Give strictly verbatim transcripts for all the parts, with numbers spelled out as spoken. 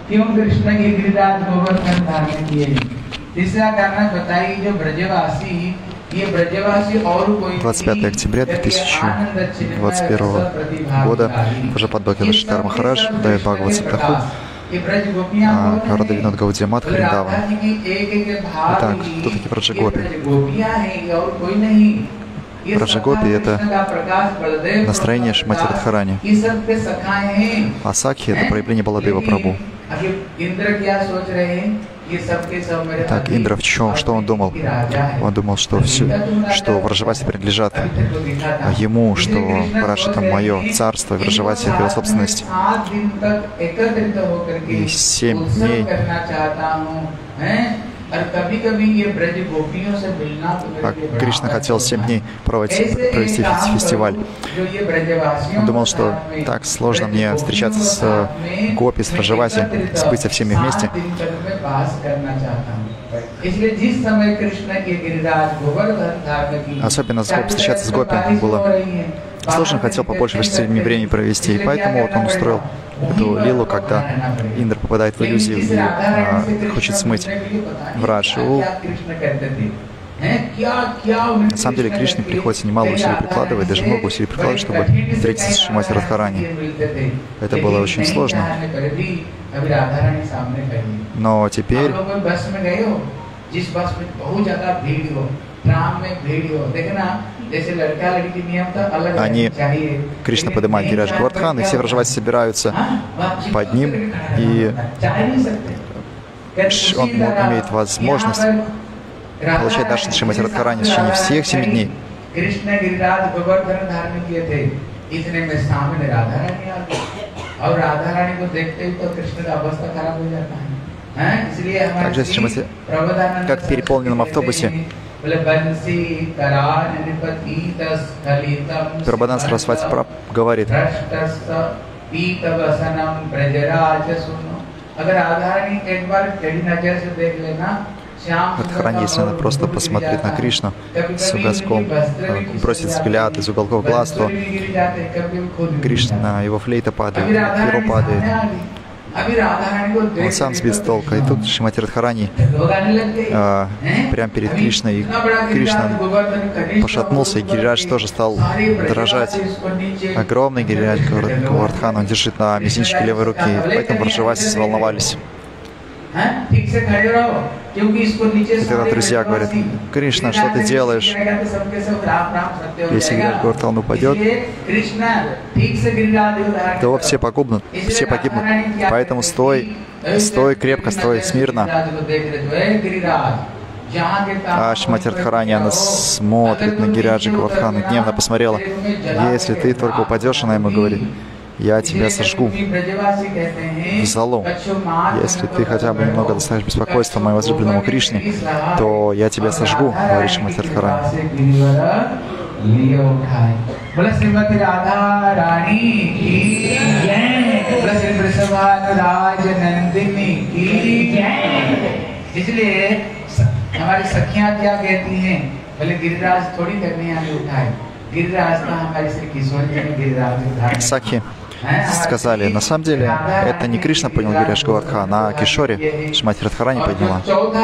क्यों कृष्ण के गिरिराज गोवर्धन धारण किए। तीसरा कारण बताइए, जो ब्रजवासी, ये ब्रजवासी और कोई двадцать пятое октября две тысячи двадцать первого года Праджапат Бхактивinoda Махарадж дает Бхагават-ситаху Радха Винод Гаудия Мадха Вриндаван. Итак, кто такие Браджагопи? Браджагопи — это настроение Шримати Радхарани. А Сакхи — это проявление Баладева Прабху. Так, Индра в чем? Что он думал? Он думал, что все, что Враджаваси принадлежат ему, что Враджа — это мое царство, и Враджаваси — это его собственность. И семь дней а Кришна хотел семь дней провести, провести фестиваль. Он думал, что так сложно мне встречаться с гопи, с Враджаваси, быть со всеми вместе. Особенно встречаться с гопи было сложно, хотел побольше времени провести, и поэтому вот он устроил эту лилу, когда Индра попадает в иллюзию и а, хочет смыть Враджу. На самом деле Кришне приходится немало усилий прикладывать, даже много усилий прикладывать, чтобы встретиться с Шримати Радхарани. Это было очень сложно. Но теперь они, Кришна поднимает Гирирадж Говардхан, и все Враджаваси собираются под ним, и он имеет возможность получать даршан Шримати Радхарани в течение всех семи дней. Также Шримати, как в переполненном автобусе, Прабхадан Сарасвати Праб говорит: Радхарани, если она просто посмотрит на Кришну с уголком, бросит взгляд из уголков глаз, то Кришна, его флейта падает, перо падает. Он сам сбит с толка. И тут Шримати Радхарани э, прямо перед Кришной, и Кришна пошатнулся, и Гирирадж тоже стал дрожать. Огромный Гирирадж Говардхан, он держит на мизинчике левой руки, поэтому Враджаваси заволновались. И тогда друзья говорят: Кришна, что ты делаешь? Если Гирирадж Говардхан упадет, то все погибнут, все погибнут. Поэтому стой, стой крепко, стой смирно. А Шримати Радхарани, она смотрит на Гирираджа Говардхана, гневно посмотрела: если ты только упадешь, она ему говорит: я тебя сожгу в золу. Если ты хотя бы немного доставишь беспокойства моему возлюбленному Кришне, то я тебя сожгу, говорит Шримати Радхарани. हमारी सखियां क्या कहती हैं, बोले गिरिराज थोड़ी करने आने उठाए, गिरिराज का हमारे श्री किशोर जी ने गिरिराज Сакхи сказали: на самом деле это не Кришна поднял Гирирадж Говардхан, а Кишори Шримати Радхарани подняла.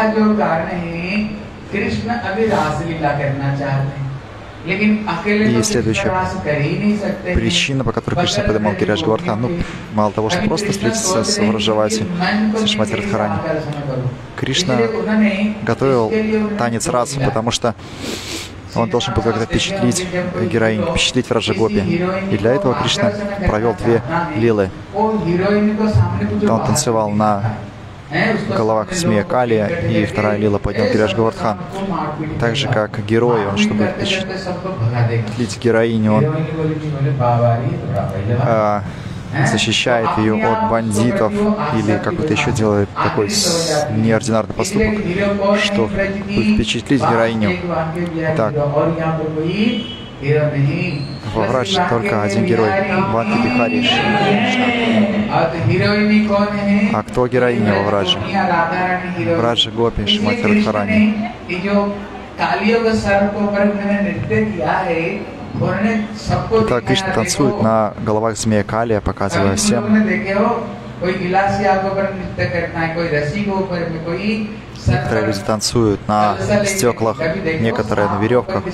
И следующая причина, по которой Кришна поднимал Гирирадж Говардхан, ну, мало того, что просто встретиться с Враджаваси, с Шримати Радхарани, Кришна готовил танец раса, потому что он должен был как-то впечатлить героиню, впечатлить Враджагопи. И для этого Кришна провел две лилы. Он танцевал на головах змея Калия, и вторая лила поднял Гирирадж Говардхан. Так же, как герой, он, чтобы впечатлить героиню, он а, защищает ее от бандитов или какой-то еще делает такой неординарный поступок, чтобы впечатлить героиню. Так, во Врадж только один герой — Банти Бихари. А кто героиня во Врадже? Враджа Гопи Шримати Радхарани. Итак, Кришна танцует на головах змея Калия, показывая всем Некоторые люди танцуют на стеклах, некоторые на веревках,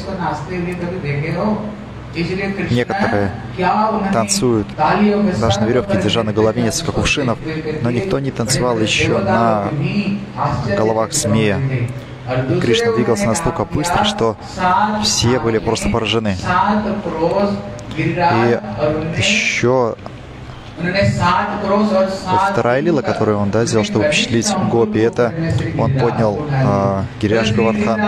некоторые танцуют даже на веревке, держа на голове несколько кувшинов, но никто не танцевал еще на головах змея. И Кришна двигался настолько быстро, что все были просто поражены. И еще вторая лила, которую он да, сделал, чтобы впечатлить гопи, это он поднял э, Гирирадж Говардхан.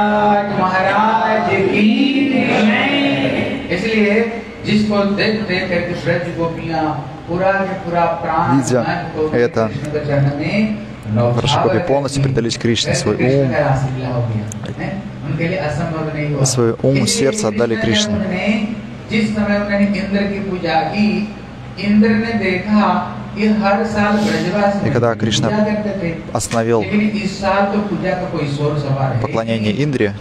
Видя это, Врашагопи полностью предались Кришне, свой ум, свой ум, сердце отдали Кришне. И когда Кришна остановил поклонение Индре,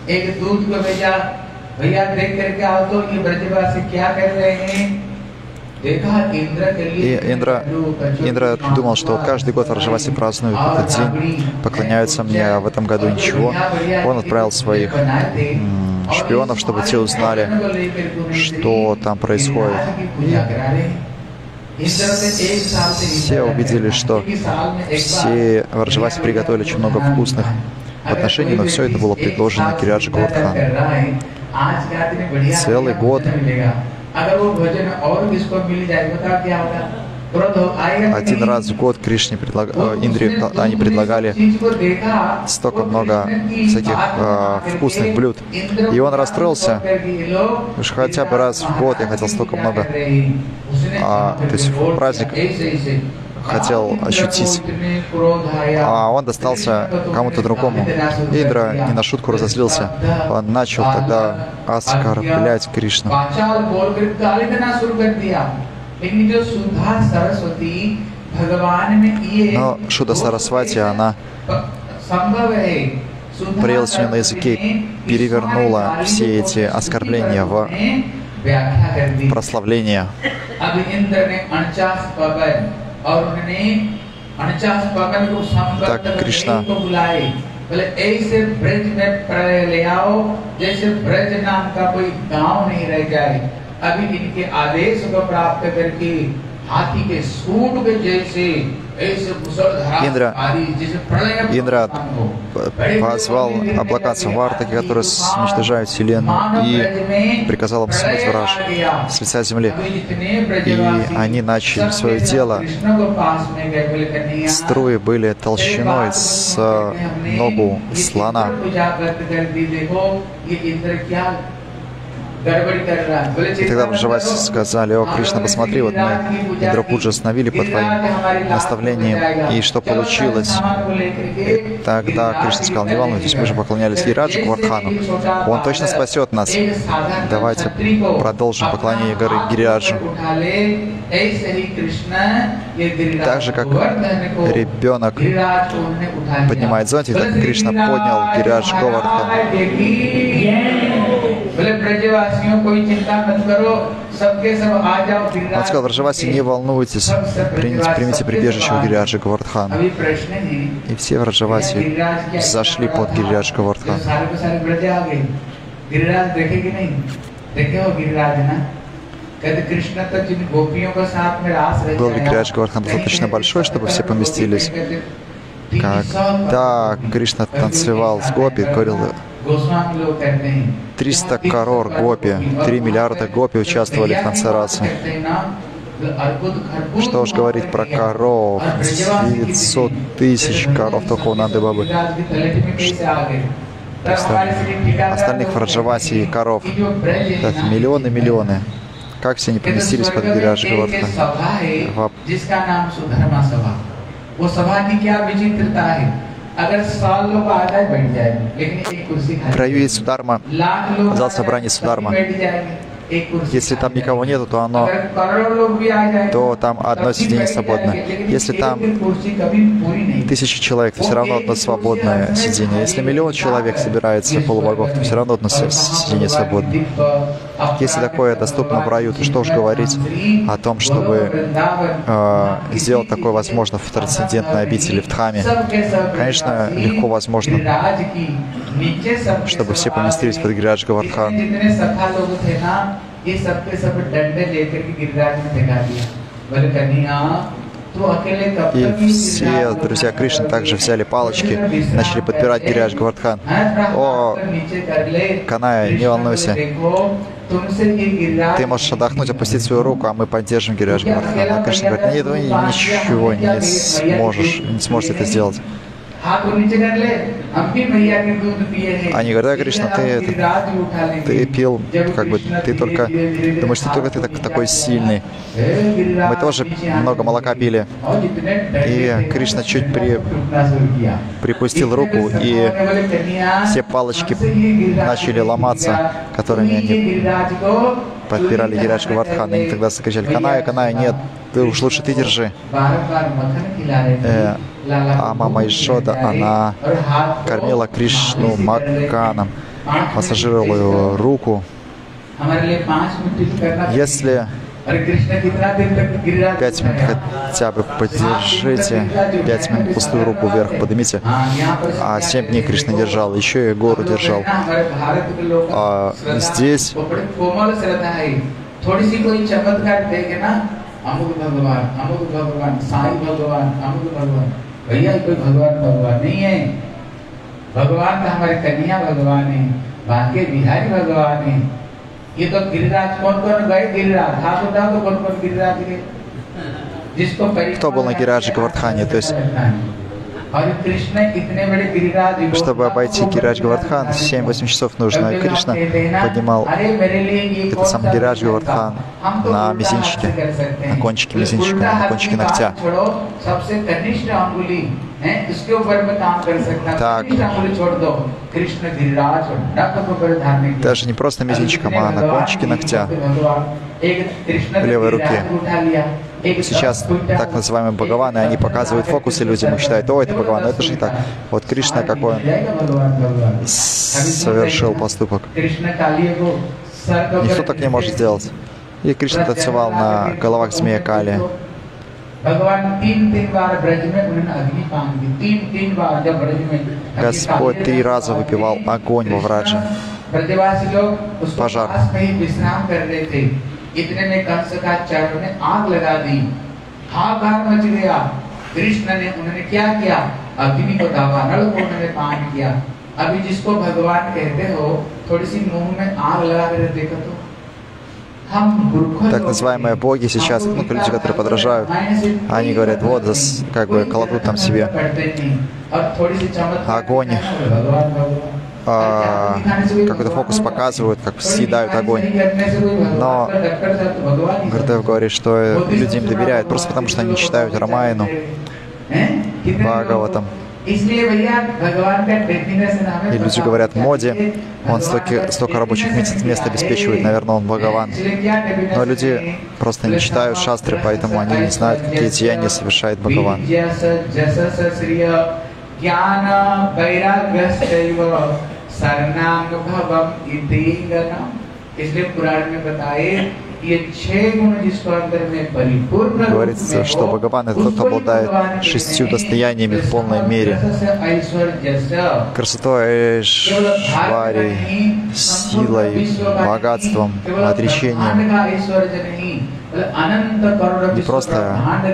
и Индра, Индра думал, что вот каждый год Враджаваси празднуют этот день, поклоняются мне, а в этом году ничего. Он отправил своих м, шпионов, чтобы те узнали, что там происходит. Все увидели, что все Враджаваси приготовили очень много вкусных отношений, но все это было предложено Гирирадж Говардхану. Целый год. Один раз в год Кришне предлаг... Индре они предлагали столько много всяких э, вкусных блюд. И он расстроился, уж хотя бы раз в год я хотел столько много. А, то есть в праздник хотел ощутить, а он достался кому-то другому. Индра не на шутку разозлился. Он начал тогда оскорблять Кришну. Но Шуда Сарасвати, она прелась у нее на языке, перевернула все эти оскорбления в прославление. Так Кришна Индра, Индра позвал облака Самвартаки, которые уничтожают Вселенную, и приказал им смыть Враж с лица земли. И они начали свое дело. Струи были толщиной с ногу слона. И тогда Враджаваси сказали: о, Кришна, посмотри, вот мы Индрапуджу остановили по твоим наставлениям, и что получилось? И тогда Кришна сказал: не волнуйтесь, мы же поклонялись Гирирадж Говардхану, он точно спасет нас. Давайте продолжим поклонение горы Гирираджу. Так же, как ребенок поднимает зонтик, так Кришна поднял Гирирадж Говардхан. Он сказал: Враджаваси, не волнуйтесь, примите, примите прибежище у Гирираджа Говардхана. И все Враджаваси зашли под Гирирадж Говардхан. Был ли Гирирадж Говардхан достаточно большой, чтобы все поместились? Когда Кришна танцевал с гопи, говорил: триста крор гопи, три миллиарда гопи участвовали в танце расы. Что уж говорить про коров, девятьсот тысяч коров только у Нанды Бабы. Остальных Враджаваси и коров. Это миллионы-миллионы. Как все они поместились под Гирирадж Говардхан? В краю есть Сударма, зал собрания Сударма. Если там никого нету, то оно, то там одно сиденье свободно. Если там тысячи человек, то все равно одно свободное сиденье. Если миллион человек собирается полубогов, то все равно одно сиденье свободно. Если такое доступно в раю, то что уж говорить о том, чтобы э, сделать такое возможно в трансцендентной обители, в Дхаме. Конечно, легко возможно, чтобы все поместились под Гирирадж Говардхан. И все друзья Кришны также взяли палочки, начали подпирать Гирирадж Говардхан. О, Каная, не волнуйся. Ты можешь отдохнуть, опустить свою руку, а мы поддержим Гирирадж Говардхан. А Кришна говорит: нет, вы ничего не сможешь, не сможете это сделать. Они говорят: да, Кришна, ты, это, ты пил, как бы, ты только, думаешь, ты только ты так, такой сильный. Мы тоже много молока пили. И Кришна чуть при, припустил руку, и все палочки начали ломаться, которыми они подпирали Гирирадж Говардхан. Они тогда закричали: Каная, Каная, нет, ты уж лучше ты держи. Э, а мама Ишода, она кормила Кришну маканом, массажировала его руку. Если пять минут хотя бы поддержите, пять минут пустую руку вверх поднимите, а семь дней Кришна держал, еще и гору держал. А здесь भैया कोई भगवान भगवान नहीं है। भगवान तो हमारे कन्या भगवान है, बाकी बिहारी भगवान है। ये तो गिरिराज कौन कौन गए गिरिराज? हाथ उठाओ तो कौन कौन गिरिराज गए? जिसको кто был на Гирирадже Говардхане? То есть, чтобы обойти Гирирадж Говардхан, семь-восемь часов нужно. И Кришна поднимал этот самый Гирирадж Говардхан на мизинчике, на кончике мизинчика, на кончике ногтя. Так, даже не просто мизинчиком, а на кончике ногтя в левой руке. Сейчас так называемые Бхагаваны, они показывают фокусы людям и считают: о, это Бхагаван, но это же не так. Вот Кришна, какой он совершил поступок. Никто так не может сделать. И Кришна танцевал на головах змея Кали. Господь три раза выпивал огонь во Врадже. Пожар. इतने में कंस का चरण में आग लगा दी, हाहाकार मच गया। कृष्ण ने उन्होंने क्या किया? अग्नि को दावा, नल को उन्होंने पान किया। अभी जिसको भगवान कहते हो, थोड़ी सी मुंह में आग लगा कर देखो तो так называемые боги сейчас, ну, люди, которые подражают, они говорят: вот, как бы кладут там себе огонь, а, какой-то фокус показывают, как съедают огонь. Но Гурдев говорит, что люди им доверяют просто потому, что они читают Рамаяну, Бхагаватам. И люди говорят: Моди, он столько, столько рабочих мест обеспечивает, наверное, он Бхагаван. Но люди просто не читают шастры, поэтому они не знают, какие деяния совершает Бхагаван. Говорится, что Бхагаван — это тот, кто обладает шестью достояниями в полной мере. Красотой, Эйшварией, силой, богатством, отречением. Не просто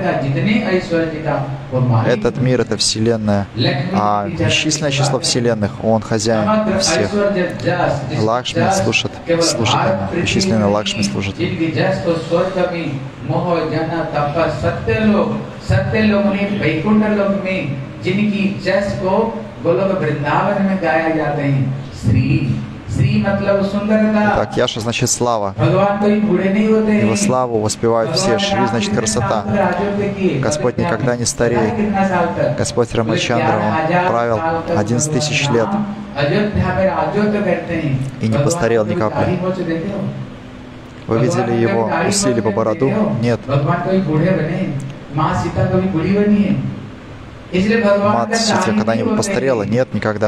этот мир — это Вселенная, а бесчисленное число Вселенных. Он хозяин всех. Лакшми слушает, слушает ему. Бесчисленные Лакшми служат ему. Итак, Яша значит слава. Его славу воспевают все. Шри значит красота. Господь никогда не стареет. Господь Рамачандра, он правил одиннадцать тысяч лет и не постарел ни капли. Вы видели его усы либо бороду? Нет. Мать Ситья когда-нибудь постарела? Нет, никогда.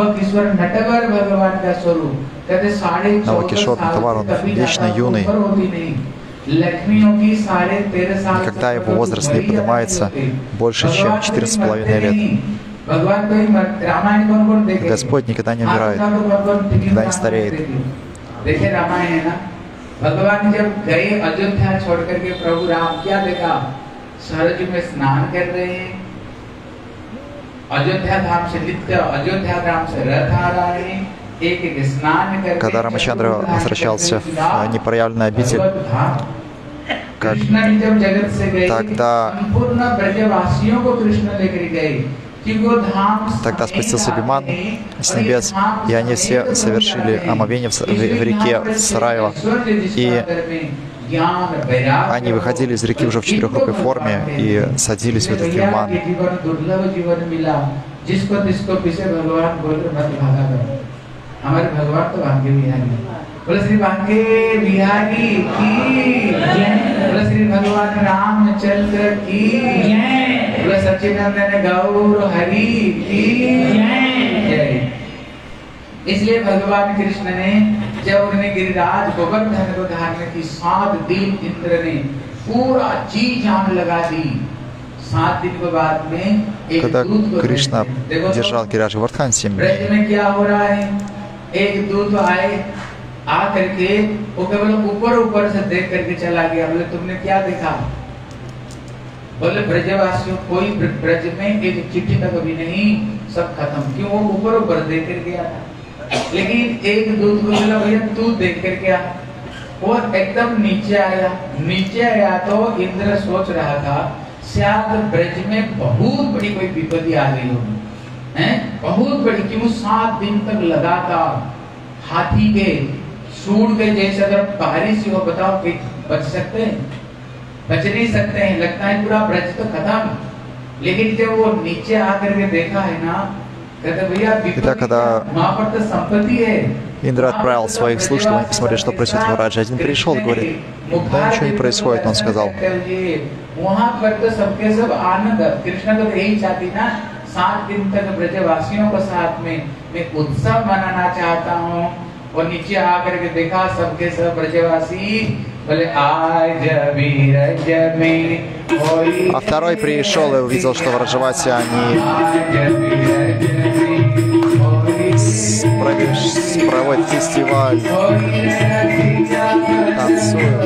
Навакишор Натавар, он вечно юный. Никогда его возраст не поднимается больше, чем четырнадцать с половиной лет. Господь никогда не умирает, никогда не стареет. भगवान जब गए अयोध्या छोड़ करके प्रभु राम क्या देखा सरजू में स्नान कर रहे हैं अयोध्या धाम से नित्य अयोध्या धाम से रथ आ रहा है एक एक स्नान करके Когда Рамачандра возвращался в непроявленный обитель, как тогда Тогда спустился Биман с небес, и они все совершили омовение в, в, в реке Сараева. И они выходили из реки уже в четырехрукой форме и садились в этот Биман. बोले श्री भांगे बिहारी की जय, बोले श्री भगवान रामचंद्र की जय, बोले सच्चिदानंद गौर हरि की जय। इसलिए भगवान कृष्ण ने जब उन्हें गिरिराज गोवर्धन को धारण की सात दिन इंद्र ने पूरा जी जान लगा दी। सात दिन के बाद में एक दूत को Кришна держал Гиридж Говардхан семь дней. ब्रज में क्या हो रहा है? एक दूत आए आ करके वो केवल ऊपर ऊपर से देख करके चला गया। बोले तुमने क्या देखा? बोले ब्रजवासियों कोई ब्रज में एक चिट्ठी तक भी नहीं, सब खत्म। क्यों? वो ऊपर ऊपर देख कर गया था। लेकिन एक दूत को बोला भैया तू देख कर क्या? वो एकदम नीचे आया। नीचे आया तो इंद्र सोच रहा था शायद ब्रज में बहुत बड़ी कोई विपत्ति आ गई होगी, हैं? बहुत बड़ी। क्यों? सात दिन तक लगातार हाथी के सूंड के जैसे अगर बारिश हो, बताओ कि बच सकते हैं? बच नहीं सकते हैं। लगता है पूरा ब्रज तो खत्म। लेकिन जब वो नीचे आकर के देखा है ना, कहते भैया वहाँ पर तो संपत्ति है। Индра отправил своих служителей, они посмотрели, что происходит в Раджа. Один пришел и говорит, да ничего не происходит, он сказал. वहाँ पर तो सबके सब आनंद। कृष्ण तो यही चाहती ना, सात दिन तक ब्रजवासियों के साथ में मैं उत्सव मनाना चाहता हूँ। और नीचे आकर के देखा सबके सब ब्रजवासी बोले आज ब्रज में। А второй пришел и увидел, что в Раджавасе они проводят фестиваль, танцуют.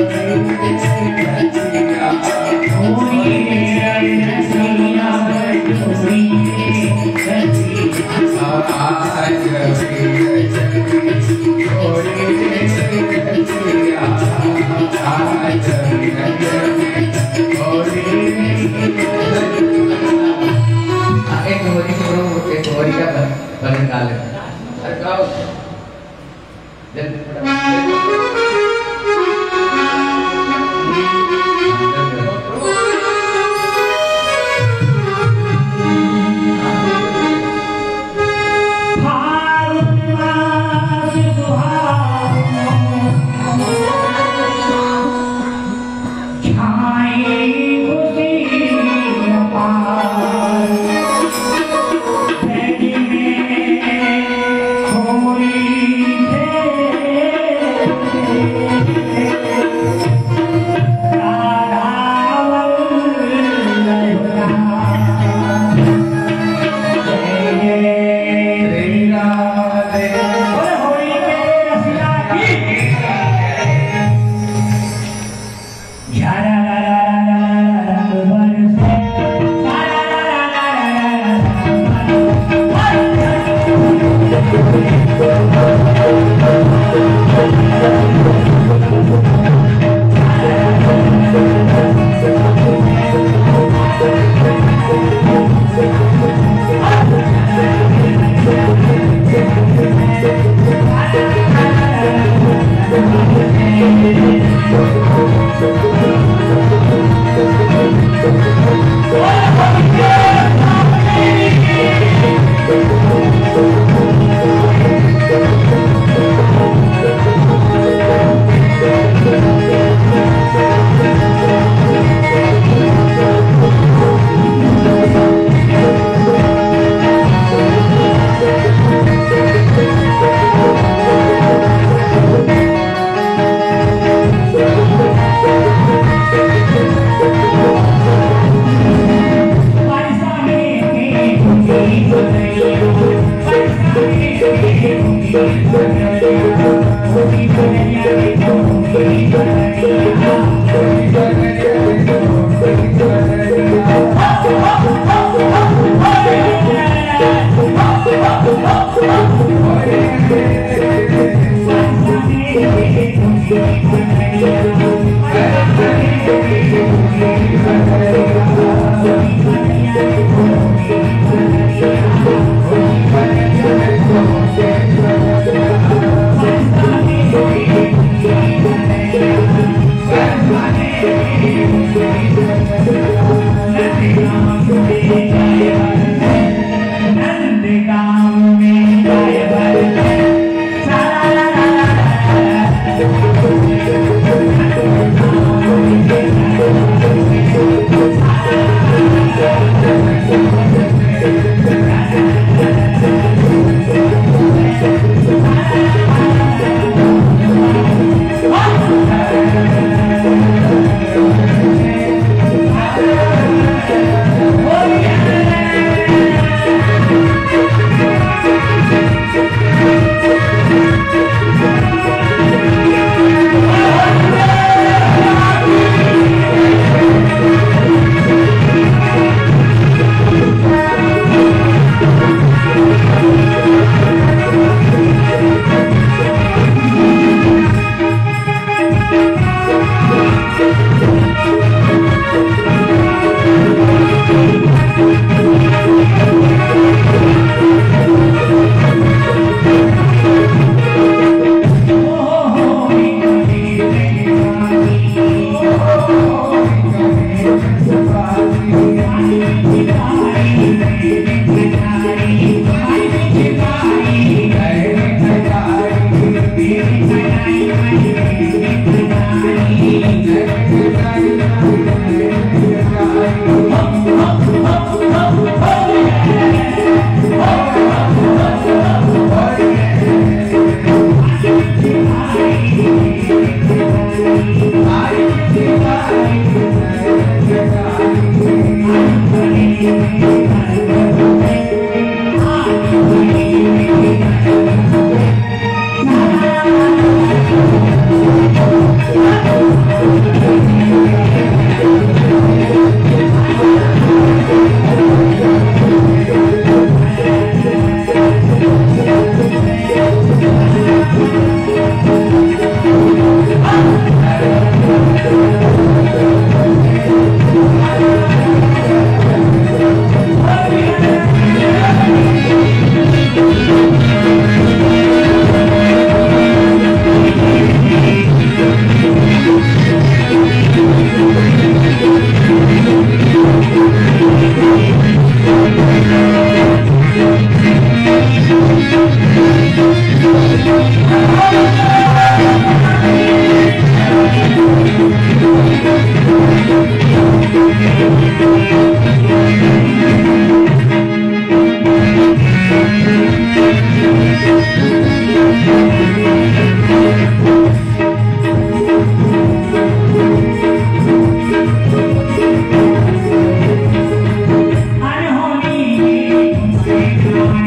एक होरी को एक होरी का भजन गा ले। अरे गाओ जल्दी Thank you.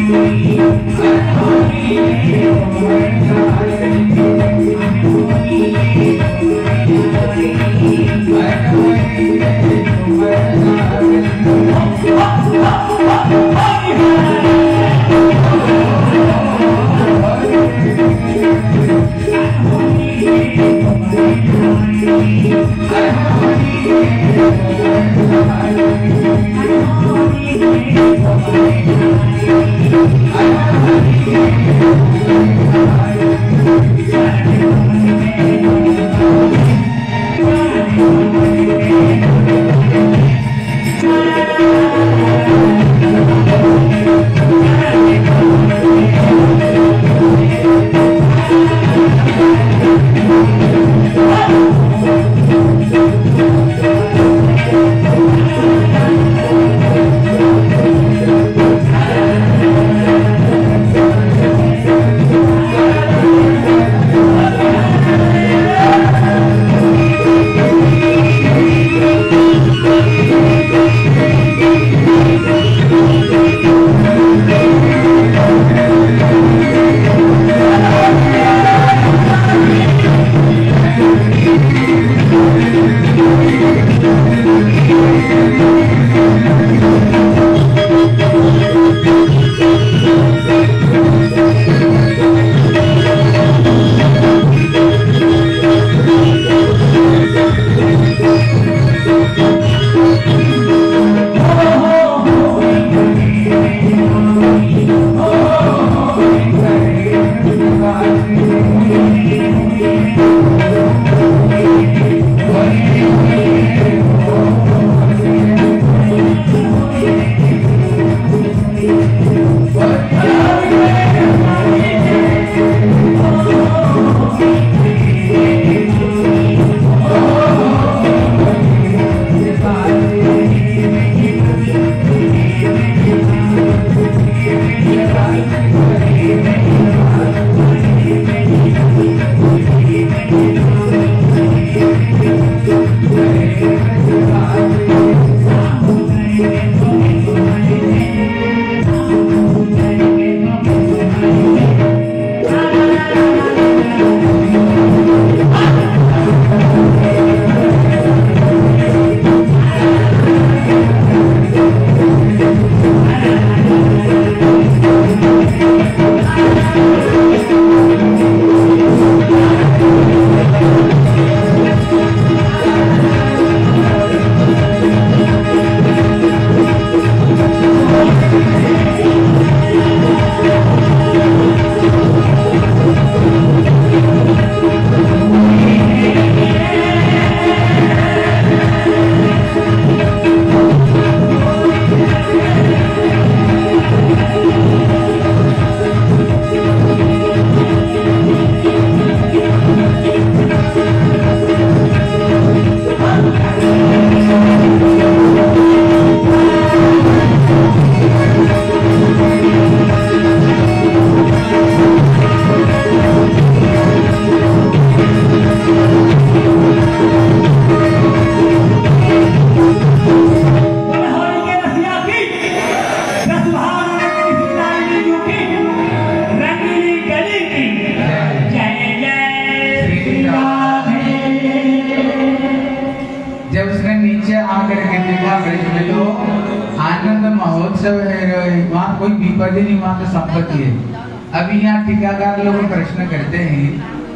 कोई विपत्ति नहीं, वहाँ तो संपत्ति है। अभी यहाँ टीकाकार लोग प्रश्न करते हैं,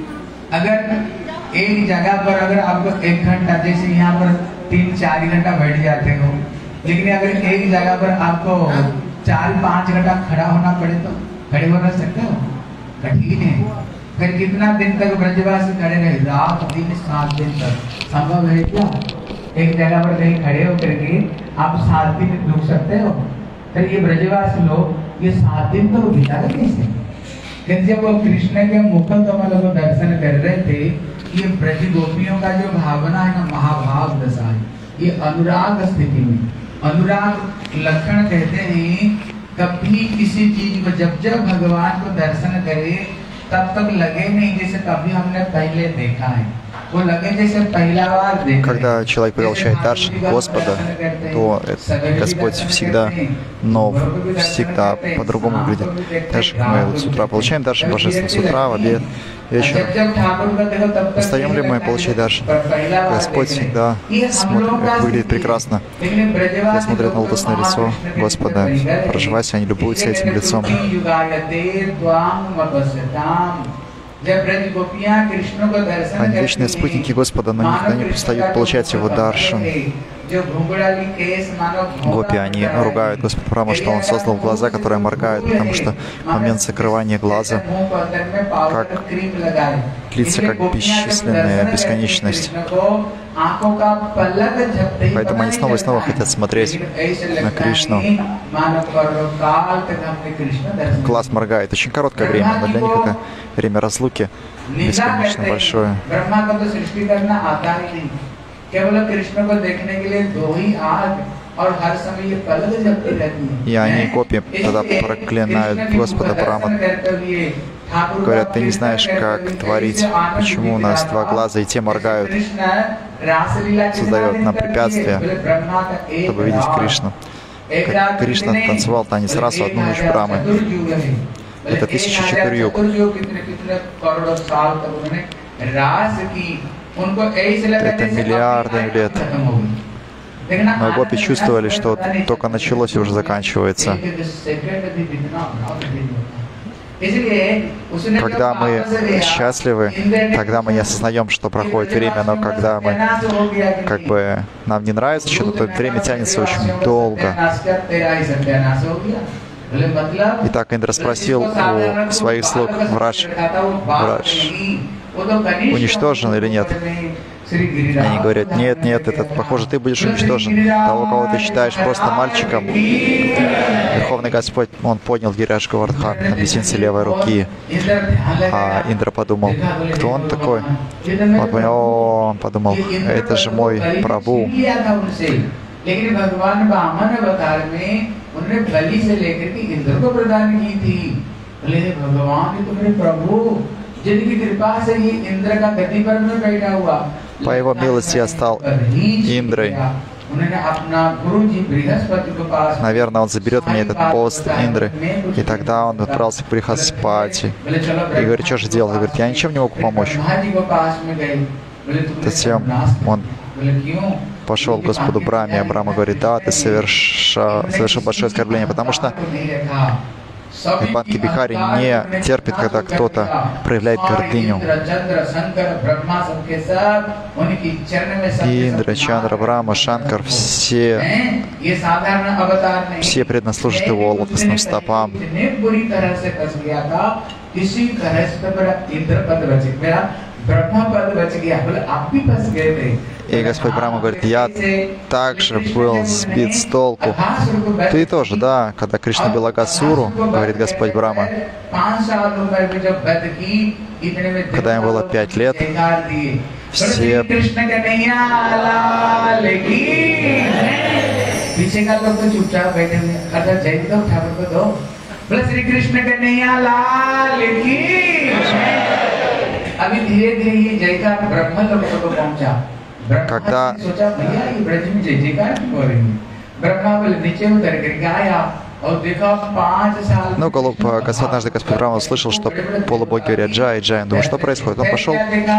अगर एक जगह पर अगर आपको एक घंटा, जैसे यहाँ पर तीन चार घंटा बैठ जाते हो, लेकिन अगर एक जगह पर आपको चार पाँच घंटा खड़ा होना पड़े तो खड़े हो ना सकते हो, कठिन है। फिर कितना दिन तक ब्रजवासी खड़े रहे? रात दिन सात दिन तक संभव है क्या? एक जगह पर कहीं खड़े होकर के आप सात दिन रुक सकते हो? फिर ये ब्रजवासी लोग ये सात दिन तो बिता कैसे? फिर जब वो कृष्ण के मुख कमल को दर्शन कर रहे थे, ये ब्रज गोपियों का जो भावना है ना, महाभाव दशा है। ये अनुराग स्थिति में, अनुराग लक्षण कहते हैं, कभी किसी चीज को जब जब भगवान को दर्शन करे तब तक लगे नहीं जैसे कभी हमने पहले देखा है। Когда человек получает даршан Господа, то Господь всегда нов, всегда по-другому выглядит. Так же, как мы вот с утра получаем даршан Божественного, с утра, в обед, вечером. Устаем ли мы получать даршан? Господь всегда смотрит, выглядит прекрасно. Когда смотрят на лотосное лицо Господа, проживаясь, они любуются этим лицом. Они вечные спутники Господа, но никогда не перестают получать Его даршан. Гопи, они ругают Господа Брахму, что Он создал глаза, которые моргают, потому что в момент закрывания глаза, как длится как бесчисленная бесконечность. Поэтому они снова и снова хотят смотреть на Кришну. Глаз моргает. Очень короткое время, но для них это время разлуки бесконечно большое. И они, гопи, тогда проклинают Господа Брахму. Говорят, ты не знаешь, как творить, почему у нас два глаза и те моргают. Создает нам препятствия, чтобы видеть Кришну. Как Кришна танцевал танец раз в одну ночь Брахмы. Это тысяча четырюк. Это миллиарды лет. Но гопи чувствовали, что только началось и уже заканчивается. Когда мы счастливы, тогда мы не осознаем, что проходит время, но когда мы, как бы, нам не нравится что-то, то время тянется очень долго. Итак, Индра спросил у своих слуг: Врадж, Врадж уничтожен или нет? Они говорят: нет, нет, этот, похоже, ты будешь уничтожен. Того, кого ты считаешь просто мальчиком. Верховный Господь, Он поднял Гирирадж Говардхан на мизинце левой руки. А Индра подумал: кто он такой? Он понял, о, он подумал, это же мой Прабху. По его милости я стал Индрой. Наверное, он заберет мне этот пост Индры. И тогда он отправился к Брихаспати. И говорит: что же делать? Говорит: я ничем не могу помочь. Затем он пошел к Господу Брахме, а Брахма говорит: да, ты совершил, совершил большое оскорбление, потому что Банки Бихари не терпит, когда кто-то проявляет гордыню. Индра, Чандра, Брахма, Шанкар, все, все преданно служат его лотосным стопам. И Господь Брахма говорит: я также был сбит с толку. Ты тоже, да, когда Кришна бил Агасуру, говорит Господь Брахма, когда ему было пять лет, все когда Ну, голуб, однажды Господь Брахма услышал, что полубоги говорят «Джай, Джай». Он думал, что происходит? Он пошел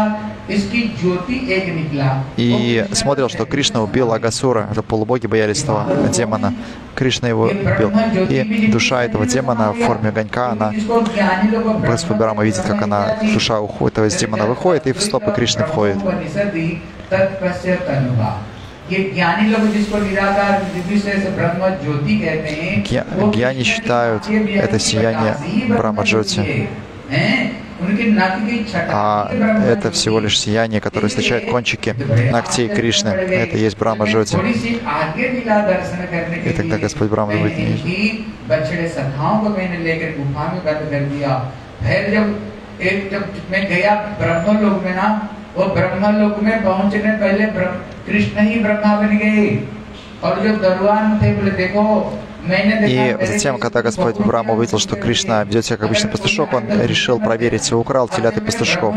и смотрел, что Кришна убил Агасура. Это полубоги боялись этого демона. Кришна его убил. И душа этого демона в форме огонька, она... Господь Брахма видит, как она, душа уходит, этого демона выходит, и в стопы Кришны входит. Гьяни считают это сияние Брахма-джоти, а это всего лишь сияние, которое источает кончики ногтей Кришны. Это и есть Брахма-джоти. И тогда Господь Брахма говорит: वो ब्रह्मलोक में पहुंचने पहले कृष्ण ही ब्रह्मा बन गए और जो दरबार थे बोले देखो И затем, когда Господь Брахма увидел, что Кришна ведет себя как обычный пастушок, он решил проверить, украл телят и пастушков.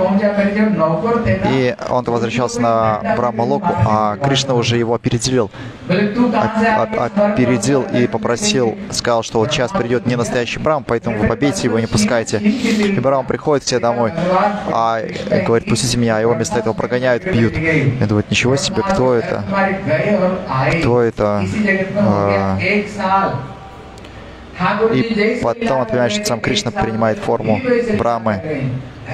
И он возвращался на Брахма-локу, а Кришна уже его опередил. Опередил и попросил, сказал, что вот сейчас придет не настоящий Брахма, поэтому вы побейте его, не пускайте. И Брахма приходит к тебе домой, а говорит, пустите меня, а его вместо этого прогоняют, бьют. И думают, ничего себе, кто это? Кто это? И потом он понимает, что сам Кришна принимает форму Брахмы.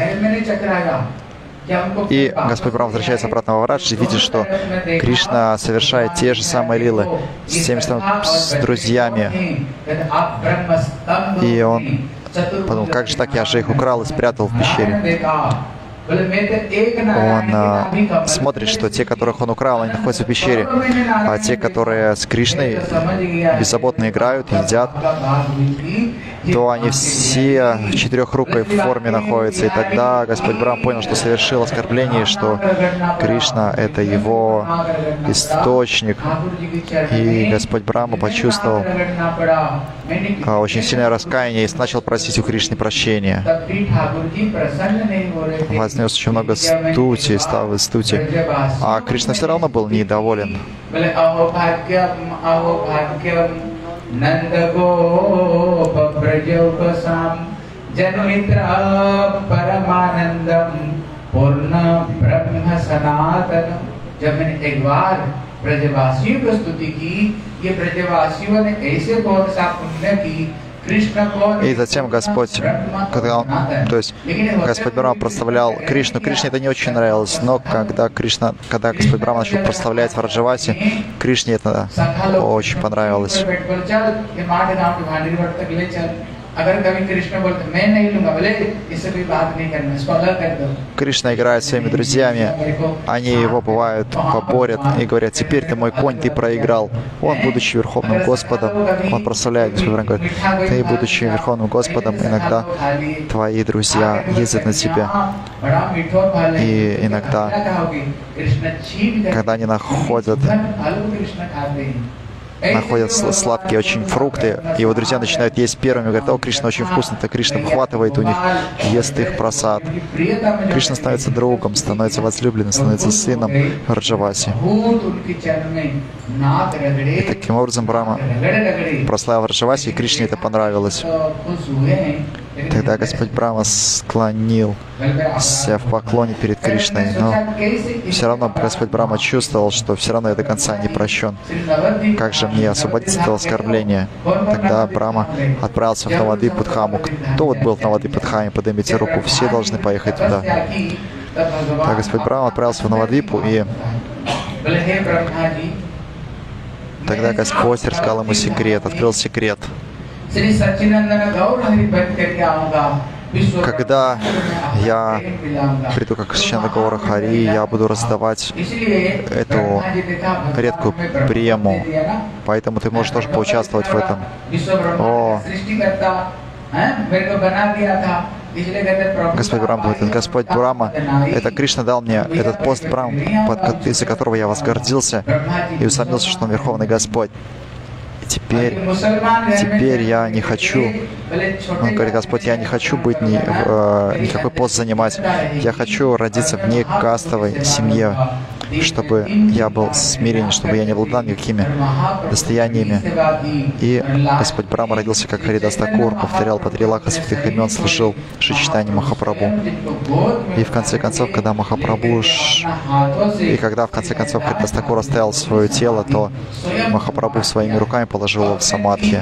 И Господь Брахма возвращается обратно во Враджи и видит, что Кришна совершает те же самые лилы с теми же с друзьями. И он подумал, как же так, я же их украл и спрятал в пещере. Он а, смотрит, что те, которых он украл, они находятся в пещере, а те, которые с Кришной беззаботно играют, едят, то они все в четырехрукой форме находятся. И тогда Господь Брахма понял, что совершил оскорбление, что Кришна — это его источник. И Господь Брахма почувствовал а, очень сильное раскаяние и начал просить у Кришны прощения. Вознес очень много стути, ставы стути. А Кришна все равно был недоволен. जब मैंने एक बार ब्रजवासियों की स्तुति की, ये ब्रजवासियों ने ऐसे बहुत सा पुण्य की. И затем Господь, когда он, то есть Господь Брахма прославлял Кришну, Кришне это не очень нравилось, но когда Кришна, когда Господь Брахма начал прославлять в Враджавасе, Кришне это очень понравилось. Кришна играет с своими друзьями, они его бывают поборят и говорят, теперь ты мой конь, ты проиграл. Он, будучи Верховным Господом, он прославляет Господа, говорит, ты, будучи Верховным Господом, иногда твои друзья ездят на тебя. И иногда, когда они находят находят сладкие очень фрукты, его друзья начинают есть первыми, говорят, о, Кришна очень вкусно, то Кришна выхватывает у них, ест их просад. Кришна становится другом, становится возлюбленным, становится сыном Враджаваси. И таким образом Брахма прославил Враджаваси, и Кришне это понравилось. Тогда Господь Брахма склонился в поклоне перед Кришной, но все равно Господь Брахма чувствовал, что все равно я до конца не прощен. Как же мне освободиться от этого оскорбления? Тогда Брахма отправился в Навадвип-Дхаму. Кто вот был в Навадвип-Дхаме? Поднимите руку, все должны поехать туда. Так Господь Брахма отправился в Навадвипу, и тогда Господь рассказал ему секрет, открыл секрет. Когда я приду как Саччинанда Гаура Хари, я буду раздавать эту редкую прему, поэтому ты можешь тоже поучаствовать в этом. О, Господь Брахма говорит, Господь Брахма, это Кришна дал мне этот пост Брахма, из-за которого я возгордился и усомнился, что он Верховный Господь. Теперь, теперь я не хочу, он говорит, Господь, я не хочу быть ни, э, никакой пост занимать. Я хочу родиться в некастовой семье, чтобы я был смирен, чтобы я не обладал никакими достояниями. И Господь Брахма родился как Харидас Такур, повторял по три лаха святых имен, служил Шри Чайтанье Махапрабху. И в конце концов, когда Махапрабху, и когда в конце концов Харидас Такур оставил свое тело, то Махапрабху своими руками положил его в самадхи.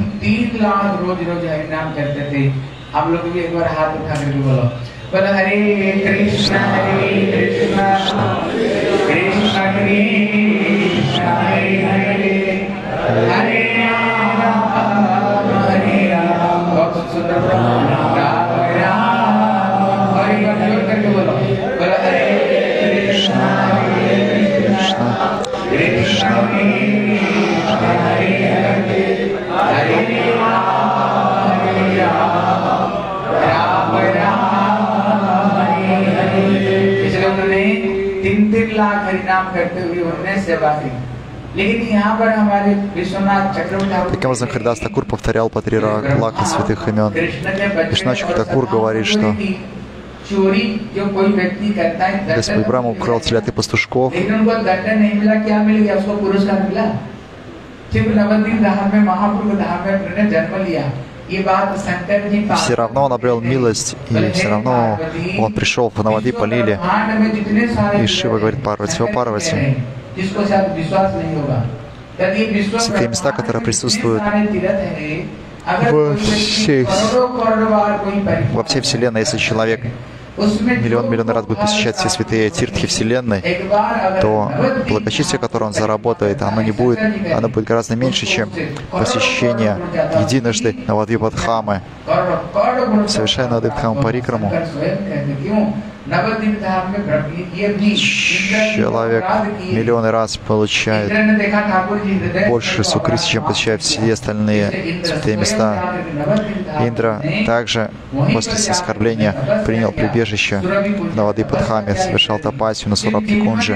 Hare Krishna, Hare Krishna, Krishna Krishna, Hare Hare, Hare Rama, Hare Rama, बहुत सुंदर राम राम हरि हरि करके बोलो, बोलो Hare Krishna, Hare Krishna, Krishna Krishna, Hare Hare, Hare Rama, Hare Rama, Rama Rama. तीन तीन लाख हरिनाम करते हुए उन्हें सेवा की। Таким образом, Харидас Такур повторял по три лаха святых имен. Вишначук Такур говорит, что Господь Брахма украл телят и пастушков, все равно он обрел милость, и все равно он пришел в Навадвипа Лиле. И Шива говорит Парвати: о Парвати, святые места, которые присутствуют во всей, во всей Вселенной, если человек миллион-миллион раз будет посещать все святые тиртхи Вселенной, то благочестие, которое он заработает, оно не будет, оно будет гораздо меньше, чем посещение единожды Навадвипадхамы, совершая Навадвипадхаму Парикраму. Человек миллионы раз получает больше сукриси, чем посещает все остальные святые места. Индра также после оскорбления принял прибежище в Навадвипадхаме, совершал тапасию на Сурабхи-кунджи.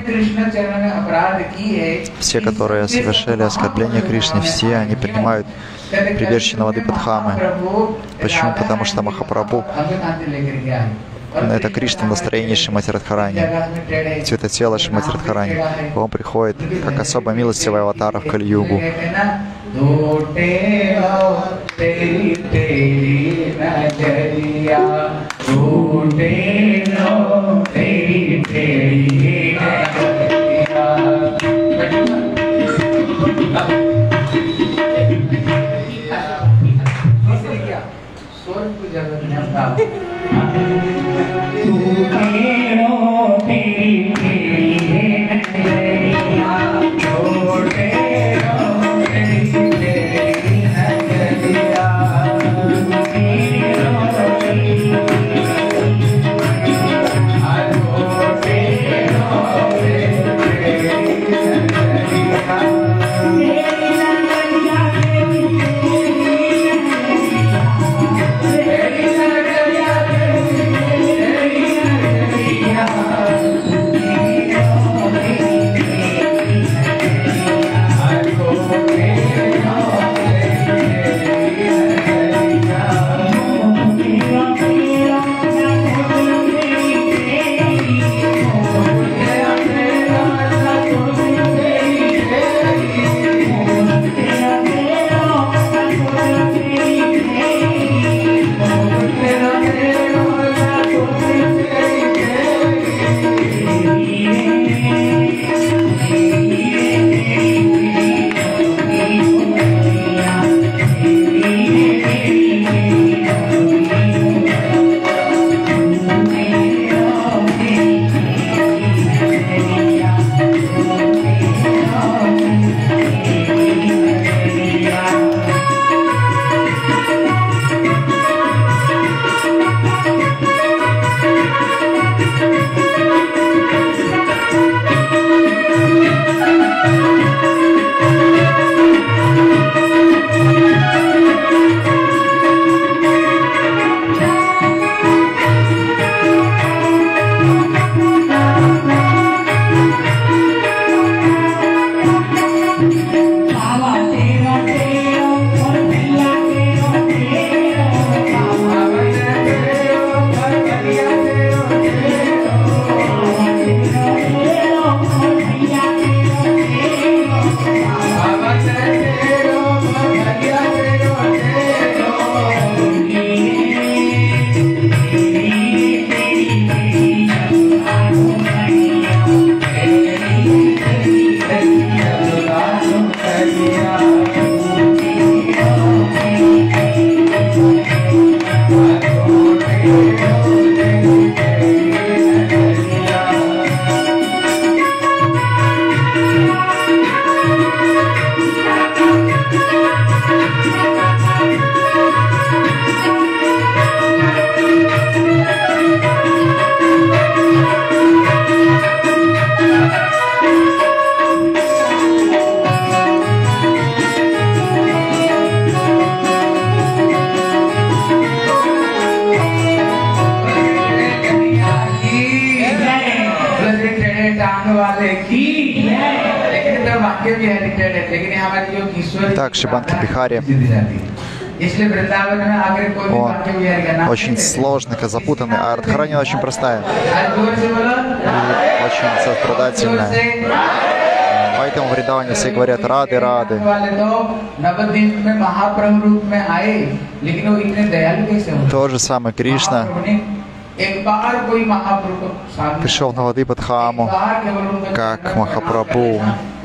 Все, которые совершали оскорбление Кришне, все они принимают прибежище Навадвипадхамы. Почему? Потому что Махапрабху — это Кришна в настроении Шримати Радхарани, цветотела Шримати Радхарани. Он приходит как особо милостивый аватар в Кали-югу. Yeah. Так, Шриманки Бихари, он очень сложный, запутанный, а Радхарани очень простая и очень сострадательная. Поэтому в Вриндаване все говорят «Рады, Рады». То же самое Кришна пришел в Навадвипадхаму как Махапрабху.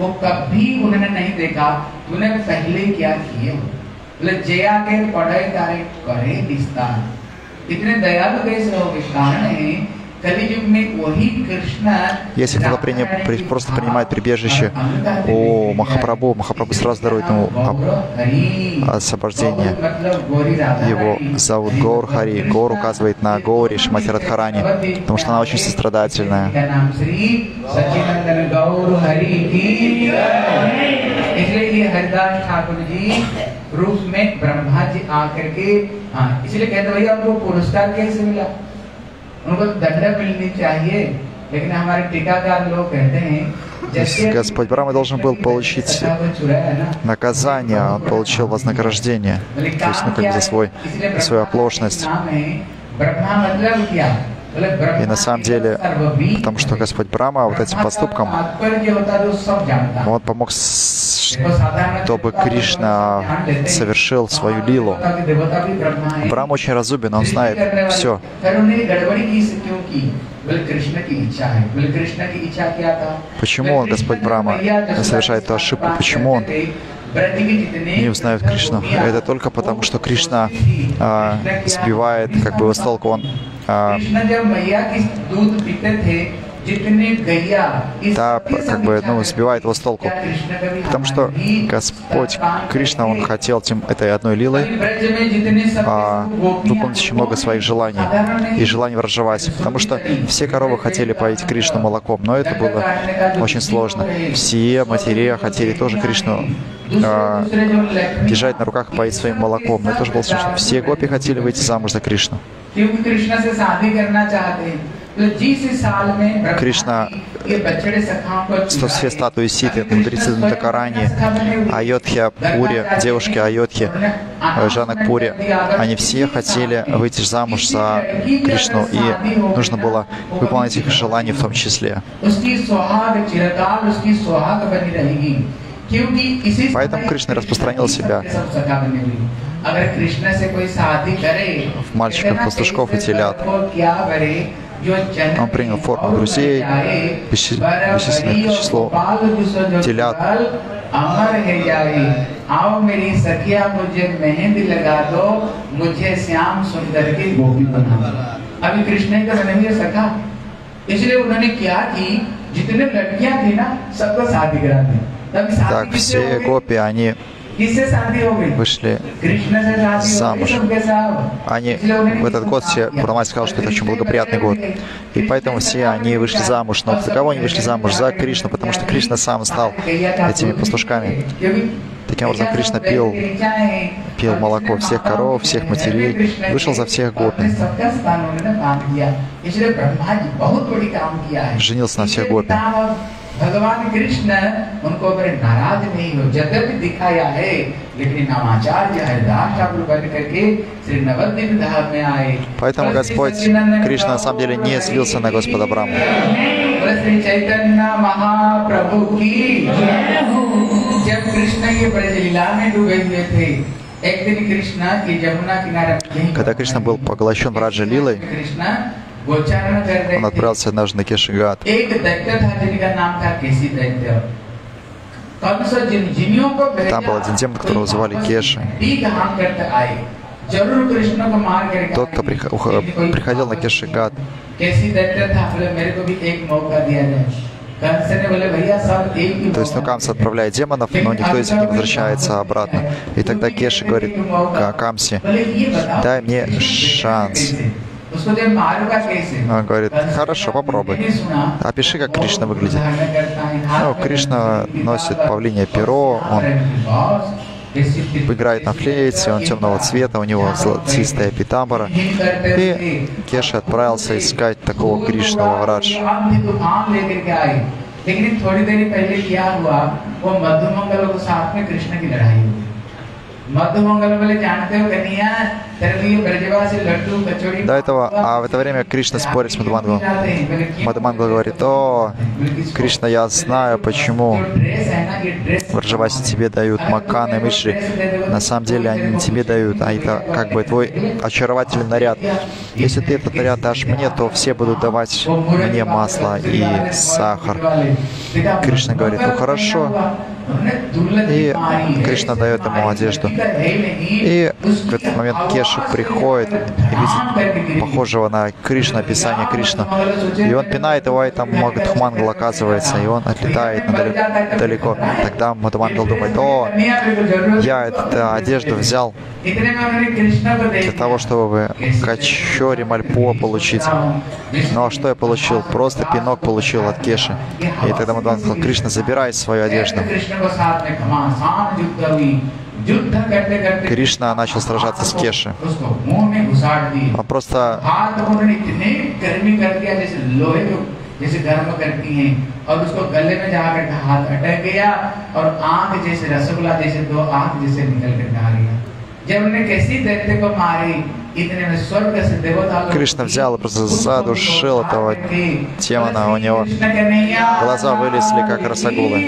Если кто-то при, просто принимает прибежище у Махапрабху, Махапрабху сразу дарует ему освобождение. Его зовут Гаур Хари. Гаур указывает на Гаури Шримати Радхарани, потому что она очень сострадательная. Господь Брахма должен был получить наказание, он получил вознаграждение, то есть, ну, как бы за, свой, за свою оплошность. И на самом деле, потому что Господь Брахма вот этим поступком, он помог, чтобы Кришна совершил свою лилу. Брахма очень разумен, он знает все. Почему он, Господь Брахма, совершает эту ошибку? Почему он не узнает Кришну? Это только потому, что Кришна а, сбивает как бы его с толку. Он а, да, как бы, ну, сбивает его с толку. Потому что Господь Кришна, он хотел этим, этой одной лилой а, выполнить очень много своих желаний и желаний Враджаваси. Потому что все коровы хотели поить Кришну молоком, но это было очень сложно. Все материя хотели тоже Кришну а, держать на руках и поить своим молоком, но это тоже было сложно. Все гопи хотели выйти замуж за Кришну. Кришна, все статуи Ситы, мудрецы Дантакарани, Айодхья Пури, девушки Айодхи, Жанакпури, они все хотели выйти замуж за Кришну, и нужно было выполнить их желания в том числе. Поэтому Кришна распространил себя в мальчиков, пастушков и телят. Он принял форму друзей, бесчисленное число телят. Так, все гопи, они вышли замуж. Они в этот год все, Пурнамай сказал, что это очень благоприятный год. И поэтому все они вышли замуж. Но за кого они вышли замуж? За Кришну, потому что Кришна сам стал этими пастушками. Таким образом, Кришна пил, пил молоко всех коров, всех матерей, вышел за всех гопи. Женился на всех гопи. भगवान कृष्ण उनको बड़े नाराज नहीं हो जगत दिखाया है लेकिन नामाचार्य हरिदास ठाकुर बन करके श्री नवद्वीप धाम में आए. Поэтому Господь Кришна на самом деле не злился на Господа Брахму. श्री चैतन्य महाप्रभु की जब कृष्ण ये ब्रजलीला में डूबे हुए थे एक दिन कृष्ण की यमुना किनारे. Когда Кришна был поглощен Враджа-лилой, он отправился однажды на Кеши-Гhat. Там был один демон, которого звали Кеши. Тот, кто приходил на Кеши-Гhat, то есть, ну, Камса отправляет демонов, но никто из них не возвращается обратно. И тогда Кеши говорит Камсе: дай мне шанс. Он говорит: хорошо, попробуй. Опиши, как Кришна выглядит. Ну, Кришна носит павлинье перо, он играет на флейте, он темного цвета, у него золотистая питамбара. И Кеши отправился искать такого Кришну во Врадж. लेकिन थोड़ी देर पहले क्या हुआ, वो मधुमंगल को साथ में कृष्ण की लड़ाई हुई। मधुमंगल बोले जानते हो कन्हैया, तेरे लिए ब्रजवासी लड्डू कचौड़ी। До этого, а в это время Кришна спорит с Мадхумангалом. Мадхумангал говорит: о, Кришна, я знаю, почему Враджаваси тебе дают маканы и мишри. На самом деле они не тебе дают, а это как бы твой очаровательный наряд. Если ты этот наряд дашь мне, то все будут давать мне масло и сахар. Кришна говорит: ну хорошо. И Кришна дает ему одежду. И в этот момент Кеша приходит и видит похожего на Кришну, описание Кришны. И он пинает его, и там Мадхумангал оказывается, и он отлетает далеко. Тогда Мадхумангал думает: о, я эту одежду взял для того, чтобы Качори Мальпуа получить. Ну а что я получил? Просто пинок получил от Кеши. И тогда Мадхумангал сказал: Кришна, забирай свою одежду. Кришна начал сражаться с Кеши. Он просто जैसे गर्म करती हैं और उसको गले में जाकर हाथ अटक गया और आंख जैसे रसगुल्ला जैसे दो आंख जैसे निकल कर आ गया। जब उन्हें कैसी दैत्य को मारी, इतने में स्वर्ग से देवता Кришна взял и просто задушил этого демона, у него глаза вылезли как росогулы.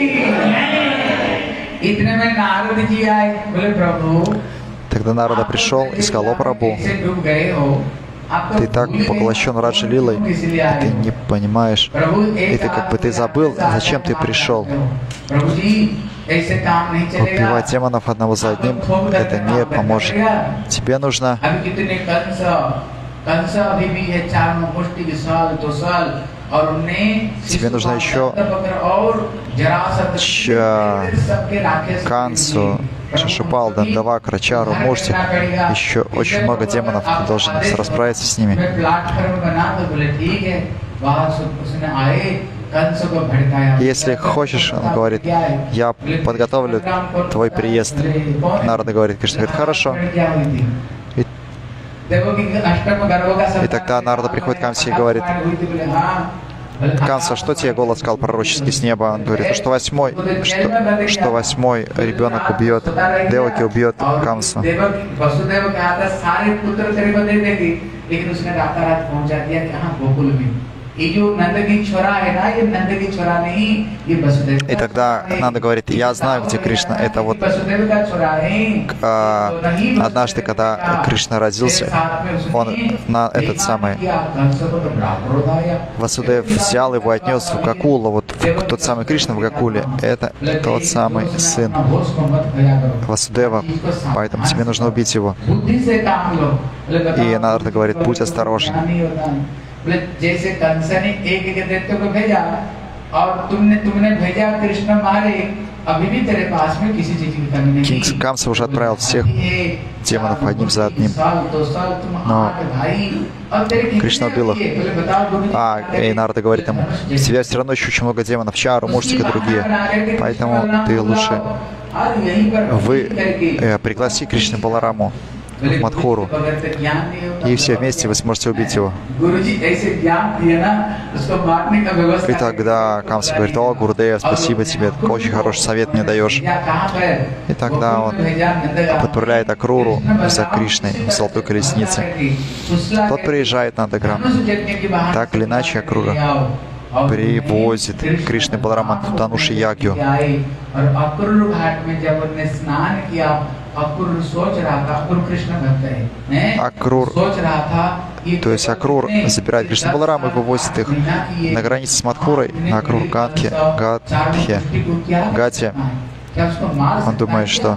इतने में नारद जी आए, बोले प्रभु, Тогда Нарада пришел и сказал: о Прабху, ты так поглощен Раджа Лилой, а ты не понимаешь, и ты как бы ты забыл, зачем ты пришел. Убивать демонов одного за одним, это не поможет. Тебе нужно Тебе нужно еще Кансу, Шишупалда, Давакра, Чару, Мурти. Еще очень много демонов, ты должен расправиться с ними. Если хочешь, он говорит: я подготовлю твой приезд. Нарада говорит: Кришна говорит: хорошо. И, и тогда Нарада приходит к Камсе и говорит: Камса, что тебе голос сказал пророческий с неба? Он говорит: ну, что восьмой, что, что восьмой ребенок убьет, Деваки убьет Камсу. И тогда Нанда говорит: я знаю, где Кришна. Это вот а, однажды, когда Кришна родился, он на этот самый Васудев взял его и отнес в Гакулу. Вот тот самый Кришна в Гакуле, это тот самый сын Васудева, поэтому тебе нужно убить его. И Нарада говорит: будь осторожен. जैसे कंस ने एक एक दैत्य को भेजा और तुमने तुमने भेजा कृष्ण मारे, अभी भी तेरे पास में किसी चीज की कमी नहीं। Кинг Камса уже отправил всех демонов одним за одним, но Кришна убил их. А, и Нарада говорит ему: у тебя все равно еще очень много демонов, Чару, Муртика и другие, поэтому ты лучше вы э, пригласи Кришну Балараму в Мадхуру, и все вместе вы сможете убить его. И тогда Камса говорит: о, Гурудея, спасибо тебе, очень хороший совет мне даешь. И тогда он отправляет Акруру за Кришной в золотой колеснице. Тот приезжает на Нандаграм. Так или иначе, Акрура привозит Кришны Баларама Тануши Ягью. Акрур, то есть Акрур забирает Кришну Баларама и вывозит их на границе с Мадхурой, на Акрур Гатхе, Гатхе, Гате. Он думает, что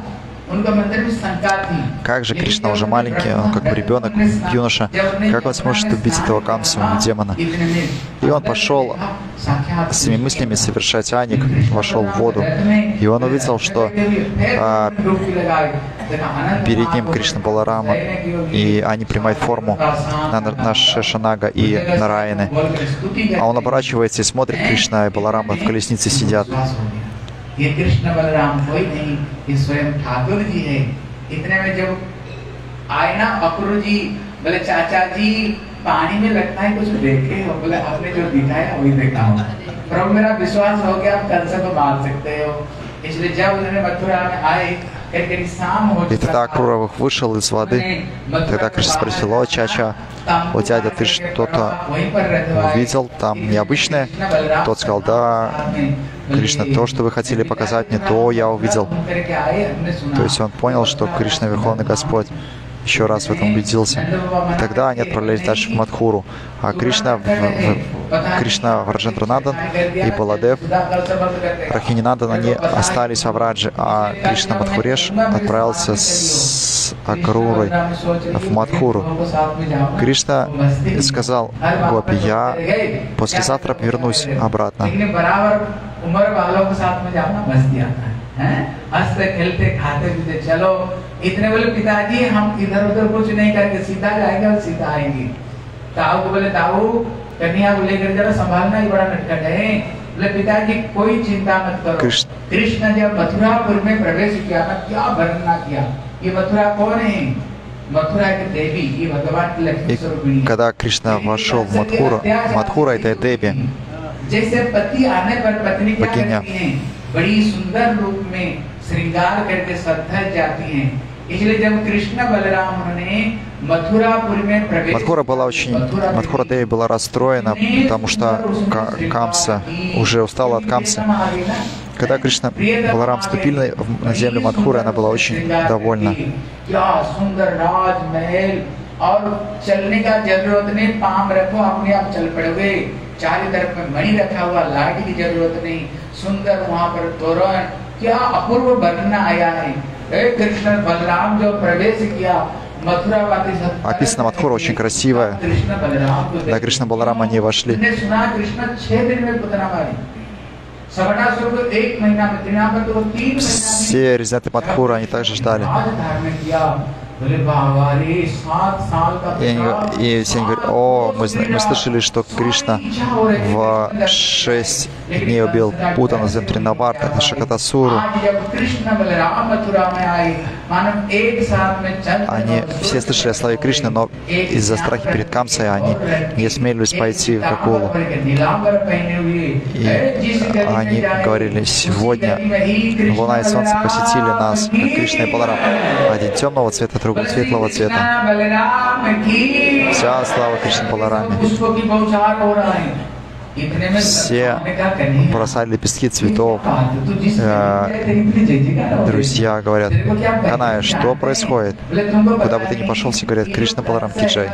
как же Кришна уже маленький, он как бы ребенок, юноша, как он сможет убить этого Камсу, демона? И он пошел с своими мыслями совершать аник, вошел в воду, и он увидел, что а, перед ним Кришна Баларама, и они принимают форму на, на Шешанага и Нараяны. А он оборачивается и смотрит, Кришна и Баларама в колеснице сидят. ये कृष्ण बलराम कोई नहीं, ये स्वयं ठाकुर जी है। इतने में जब आए ना अक्रूर जी, बोले चाचा जी पानी में लगता है कुछ देखे हो? बोले आपने जो दिखाया वही देखा हो। प्रभु मेरा विश्वास हो गया, आप कंस को मार सकते हो। इसलिए जब उन्होंने मथुरा में आए, И тогда Акруровых вышел из воды. Тогда Кришна спросил: о, Чача, о, дядя, ты что-то увидел там необычное? Тот сказал: да, Кришна, то, что вы хотели показать мне, то я увидел. То есть он понял, что Кришна Верховный Господь. Еще раз в этом убедился. И тогда они отправлялись дальше в Мадхуру. А Кришна, в, в, Кришна Враджендранандан и Баладев, Рахининандан, они остались в Врадже, а Кришна Мадхуреш отправился с Акрурой в Мадхуру. Кришна сказал Гопи: я послезавтра вернусь обратно. हंसते खेलते खाते पीते चलो। इतने बोले पिताजी हम इधर उधर कुछ नहीं करके सीता जाएगा और सीता आएंगी। ताऊ को बोले ताऊ कन्या को लेकर जरा संभालना ही बड़ा नटखट है। बोले पिताजी कोई चिंता मत करो। कृष्ण जब मथुरापुर में प्रवेश किया ना, क्या वर्णना किया। ये मथुरा कौन है? मथुरा की देवी, ये भगवान की लक्ष्मी स्वरूपिणी। Когда Кришна вошел в Мадхуру, Мадхура — это Деви, जैसे पति आने पर पत्नी क्या богиня. करती है? बड़ी सुंदर रूप में श्रृंगार करके सत्तर जाती हैं। इसलिए जब कृष्ण बलराम ने मथुरापुर में प्रवेश, Мадхура была очень, Мадхура Деви была расстроена, потому что Камса уже устала от Камсы. Когда Кришна Баларам вступили на землю Мадхуры, она была очень довольна. और चलने का जरूरत नहीं, पाम रखो अपने आप चल पड़ोगे। चारों तरफ में मणि रखा हुआ, लाठी की जरूरत नहीं, सुंदर वहाँ पर तोरण, क्या अपूर्व वर्णना आया है। कृष्ण बलराम जो प्रवेश किया मथुरा, описана Мадхура очень красивая. Да, Кришна Баларам они вошли. Все резиденты Мадхуры, они также ждали. И, они, и все они говорят: о, мы, мы слышали, что Кришна в шесть дней убил Путану, Земтринаварта, Шакатасуру. Они все слышали о славе Кришны, но из-за страха перед Камсой они не осмелились пойти в Гокулу. И они говорили: сегодня Луна и Солнце посетили нас, как Кришна и Баларам. Один темного цвета, другой светлого цвета. Вся слава Кришне Балараме. Все бросали лепестки цветов. Э, друзья говорят: Каная, что происходит? Куда бы ты ни пошел, все говорят: Кришна Баларам Киджай.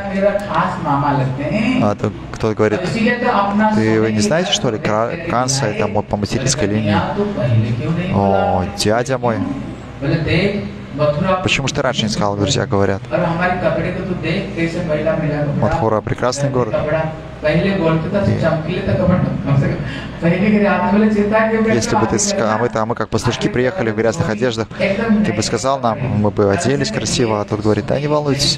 А кто-то говорит: ты вы не знаете, что ли, Канса — это мой по материнской линии? О, дядя мой. Почему же ты раньше не сказал, друзья говорят? Мадхура — прекрасный город. И если бы ты сказал: а мы-то, а мы как пастушки приехали в грязных одеждах, ты бы сказал нам, мы бы оделись красиво, а тот говорит: да не волнуйтесь.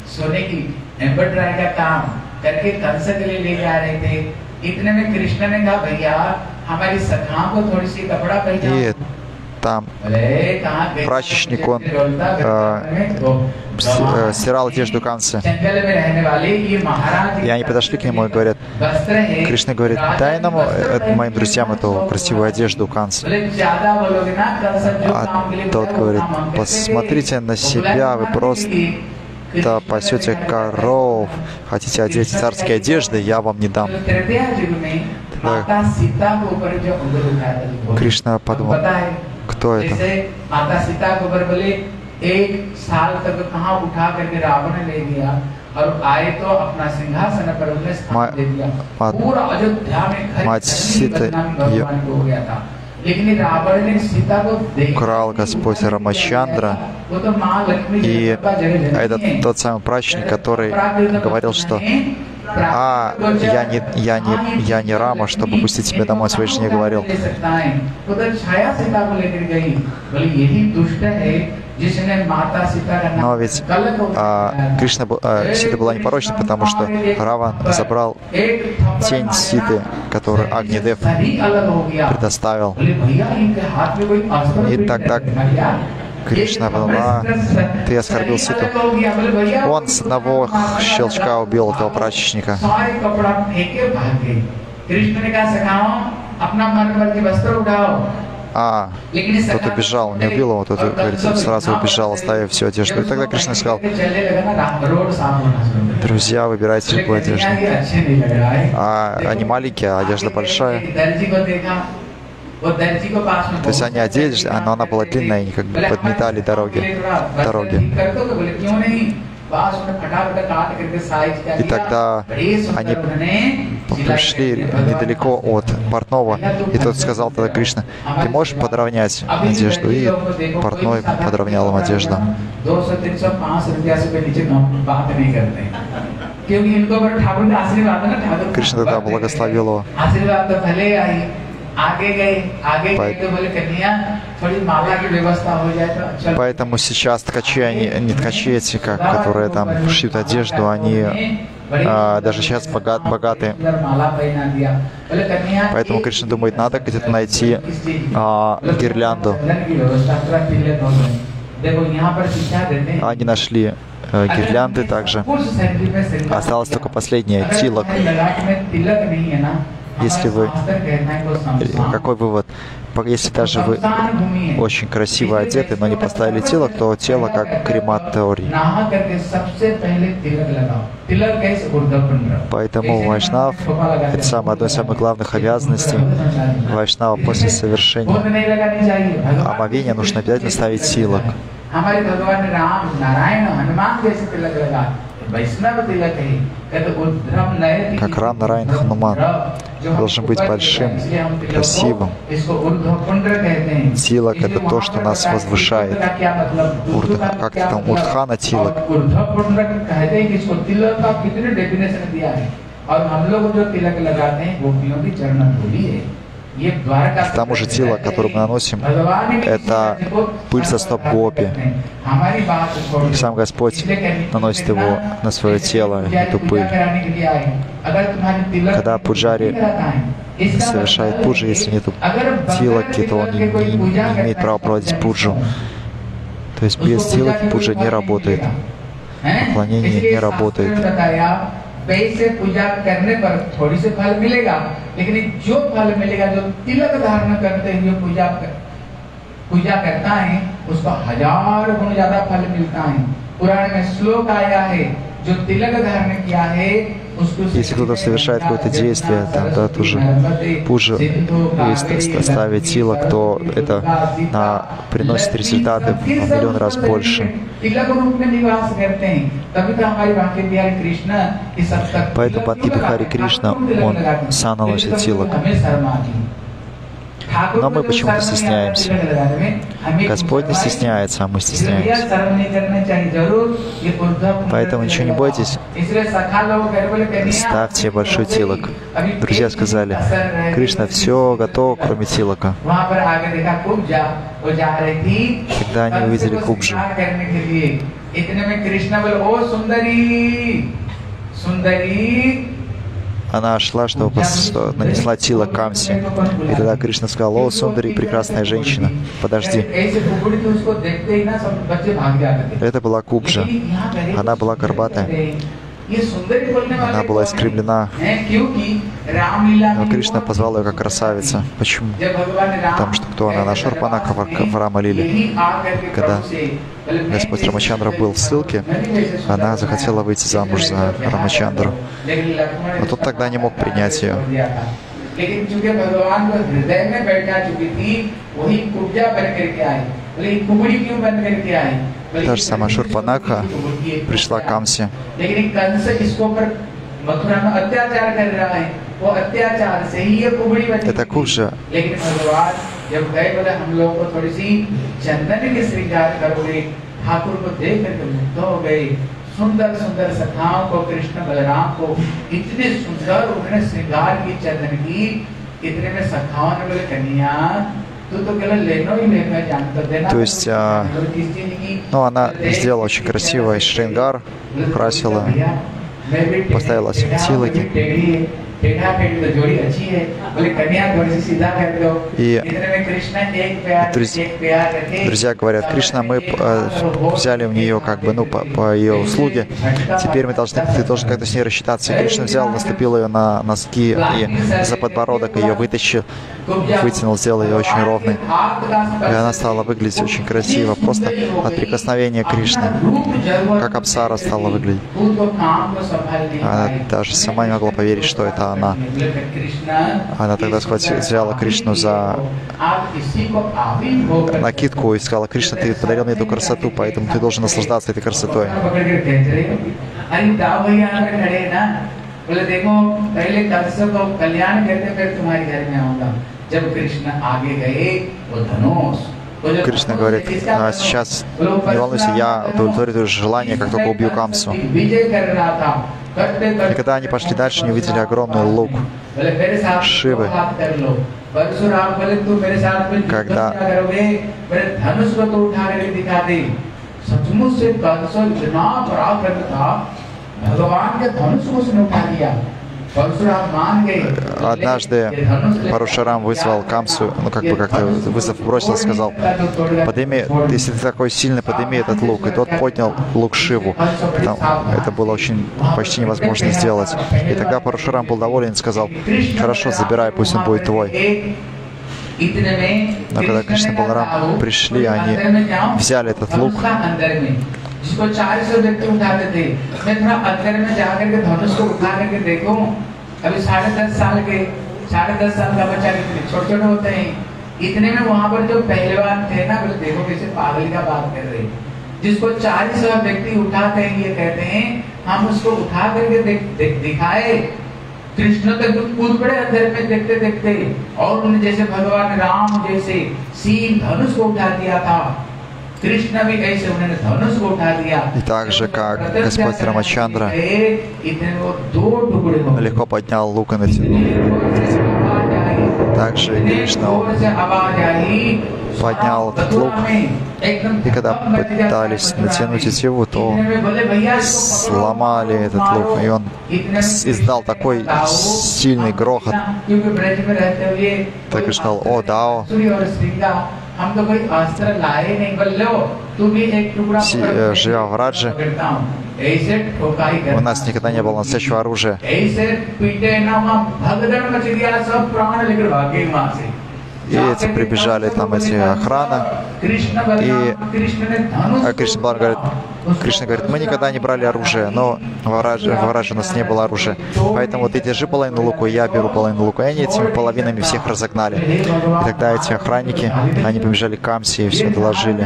И там прачечник, он э, стирал одежду Камсы. И они подошли к нему и говорят: Кришна говорит: дай нам, это, моим друзьям, эту красивую одежду Камсы. А тот говорит: посмотрите на себя, вы просто пасете коров, хотите одеть царские одежды, я вам не дам. Тогда Кришна подумал: кто это? Мать Ситы украл Господь Рамачандра, и этот тот самый прачечник, который говорил, что а я не, я не, я не Рама, чтобы пустить тебя домой, своей жене говорил. Но ведь а, Кришна, а, Сита была непорочна, потому что Раван забрал тень Ситы, которую Агнидев предоставил. И тогда Кришна подумал: ты оскорбил Ситу. Он с одного щелчка убил этого прачечника. А тот убежал, не убил его, тот, говорит, сразу убежал, оставив всю одежду. И тогда Кришна сказал: друзья, выбирайте любую одежду. А они маленькие, а одежда большая. То есть они оделись, но она была длинная, и они как бы подметали дороги. дороги. И тогда они пришли недалеко от портного, и тот сказал тогда Кришна: ты можешь подровнять одежду? И портной подровнял им одежду. Кришна тогда благословил его. Поэтому сейчас ткачи, они, не ткачи эти, как, которые там шьют одежду, они а, даже сейчас богат, богаты. Поэтому Кришна думает, надо где-то найти а, гирлянду. Они нашли а, гирлянды также. Осталось только последнее, тилок. Если вы, какой вывод? Если даже вы очень красиво одеты, но не поставили тилок, то тело как крематорий. Поэтому вайшнав — это самое, одно из самых главных обязанностей вайшнава после совершения омовения нужно обязательно ставить тилок. Как Рам Нараян Хануман должен быть большим, красивым. Тилак — это то, что нас возвышает. Урда, как-то там Урдхана Тилак. К тому же тилак, который мы наносим, это пыль со стоп гопи. Сам Господь наносит его на свое тело, эту пыль. Когда пуджари совершает пуджу, если нет тилаки, то он не, не, не имеет права проводить пуджу. То есть без тилаки пуджа не работает. Поклонение не работает. वैसे पूजा करने पर थोड़ी से फल मिलेगा, लेकिन जो फल मिलेगा जो तिलक धारण करते हुए पूजा पूजा करता है उसको हजार गुण ज्यादा फल मिलता है। पुराण में श्लोक आया है जो तिलक धारण किया है उसको। Если кто-то совершает какое-то действие, там, да, тоже пуджа, если ставить тилак, то это а, приносит результаты в миллион раз больше. Поэтому Бхакти Бихари Кришна, он сам наносит тилак. Но мы почему-то стесняемся. Господь не стесняется, а мы стесняемся. Поэтому ничего не бойтесь. Ставьте большой тилак. Друзья сказали: Кришна, все готово, кроме тилака. Когда они увидели кубджу, она шла, чтобы нанесла тилак Камсе. И тогда Кришна сказал: о, Сундари, прекрасная женщина, подожди. Это была кубджа. Она была горбатая. Она была искривлена. Но Кришна позвал ее как красавица. Почему? Потому что кто она? Она Шурпанаха в Рама-лиле. Когда Господь Рамачандра был в ссылке, она захотела выйти замуж за Рамачандру. Но тот тогда не мог принять ее. Та же самая Шурпанаха пришла к Камсе. Это кубджа. सुंदर सुंदर सखाओं को कृष्ण बलराम को इतने सुंदर उन्होंने श्रृंगार की चंदन की इतने में सखाओं ने बोले कन्या तू तो केवल लेनो ही लेनो जानता देना। То есть, а, ну, она сделала очень красивый шрингар, украсила, поставила тилаки. И друзья говорят: Кришна, мы взяли у нее как бы, ну, по, по ее услуге, теперь мы должны, ты должен как-то с ней рассчитаться. И Кришна взял, наступил ее на носки и за подбородок ее вытащил, вытянул, сделал ее очень ровной. И она стала выглядеть очень красиво, просто от прикосновения Кришны, как Апсара стала выглядеть. Она даже сама не могла поверить, что это она. Она тогда схватила, взяла Кришну за накидку и сказала: Кришна, ты подарил мне эту красоту, поэтому ты должен наслаждаться этой красотой. Кришна говорит: а сейчас не волнуйся, я удовлетворю твое желание, как только убью Камсу. И когда они пошли дальше, они увидели огромный лук Шивы. Когда однажды Парашурам вызвал Камсу, ну как бы как-то вызов бросил, сказал: подними, если ты такой сильный, подними этот лук. И тот поднял лук Шиву. Там, это было очень почти невозможно сделать. И тогда Парашурам был доволен и сказал: хорошо, забирай, пусть он будет твой. Но когда Кришна и Баларам пришли, они взяли этот лук. जिसको चार सौ व्यक्ति उठाते थे, मैं थोड़ा अंदर में जाकर के धनुष को उठा करके देखूं, अभी साढ़े दस साल के साढ़े दस साल का बच्चा कितने छोटे छोटे होते हैं, इतने में वहां पर जो पहलवान थे ना, बोले देखो कैसे पागल का बात कर रहे, जिसको चार सौ व्यक्ति उठाते हैं, ये कहते हैं हम उसको उठा करके दिखाए। कृष्ण तो एकदम कूद पड़े अंदर में देखते देखते, और उन्होंने जैसे भगवान राम जैसे सीन धनुष को उठा दिया था, И так же, как Господь Рамачандра легко поднял лук и натянул, так же Кришна поднял этот лук, и когда пытались натянуть тетиву, то сломали этот лук, и он издал такой сильный грохот. Так Кришна сказал: о, Дао, живя в Радже, у нас никогда не было настоящего оружия. И эти прибежали, там эти охрана. И а Кришна говорит, Кришна говорит, мы никогда не брали оружие, но в Радже, в Радже у нас не было оружия. Поэтому ты держи половину луку, я беру половину луку. И они этими половинами всех разогнали. И тогда эти охранники, они побежали к Камсе и все доложили.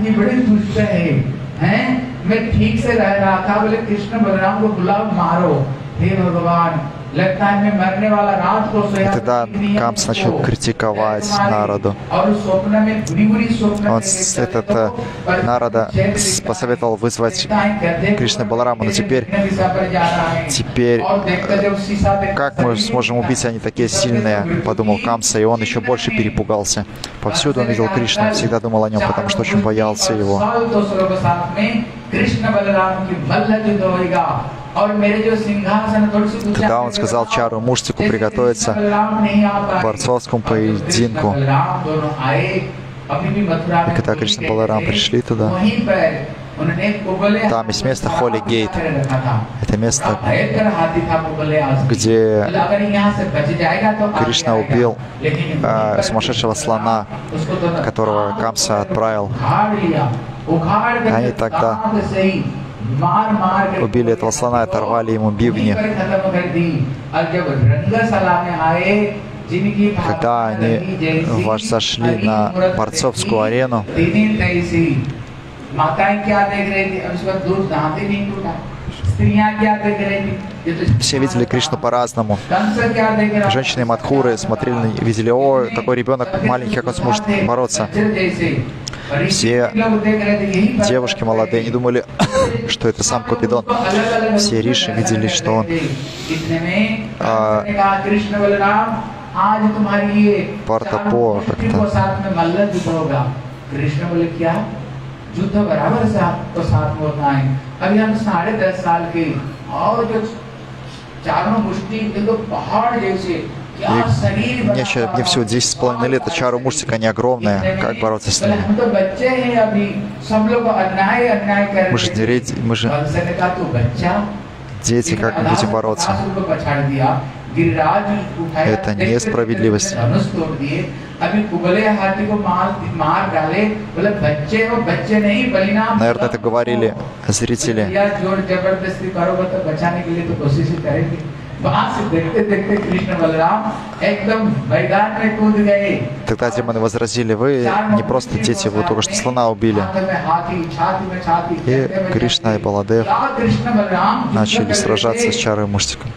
И тогда Камс начал критиковать Нараду. Он этот Нарада посоветовал вызвать Кришну и Баларама, но теперь, теперь, как мы сможем убить, они такие сильные, подумал Камса, и он еще больше перепугался. Повсюду он видел Кришну, всегда думал о нем, потому что очень боялся его. Тогда он сказал Чару Муштику приготовиться к борцовскому поединку. И когда Кришна и Баларам пришли туда, там есть место Холи Гейт. Это место, где Кришна убил э, сумасшедшего слона, которого Камса отправил. Они тогда убили этого слона и оторвали ему бивни. Когда они зашли на борцовскую арену, все видели Кришну по-разному. Женщины Мадхуры смотрели, видели: о, такой ребенок маленький, как он сможет бороться. Все девушки молодые не думали, что это сам Купидон. Все риши видели, что он а, Партапо как-то. И мне, еще, мне всего десять с половиной лет, а чару муштика не огромная. Как бороться с ними? Мы же, мы же дети, как мы будем бороться? Это несправедливость. Наверное, это говорили зрители. Тогда демоны возразили: вы не просто дети, вы только что слона убили. И Кришна и Баладев начали сражаться с чарой муштиком.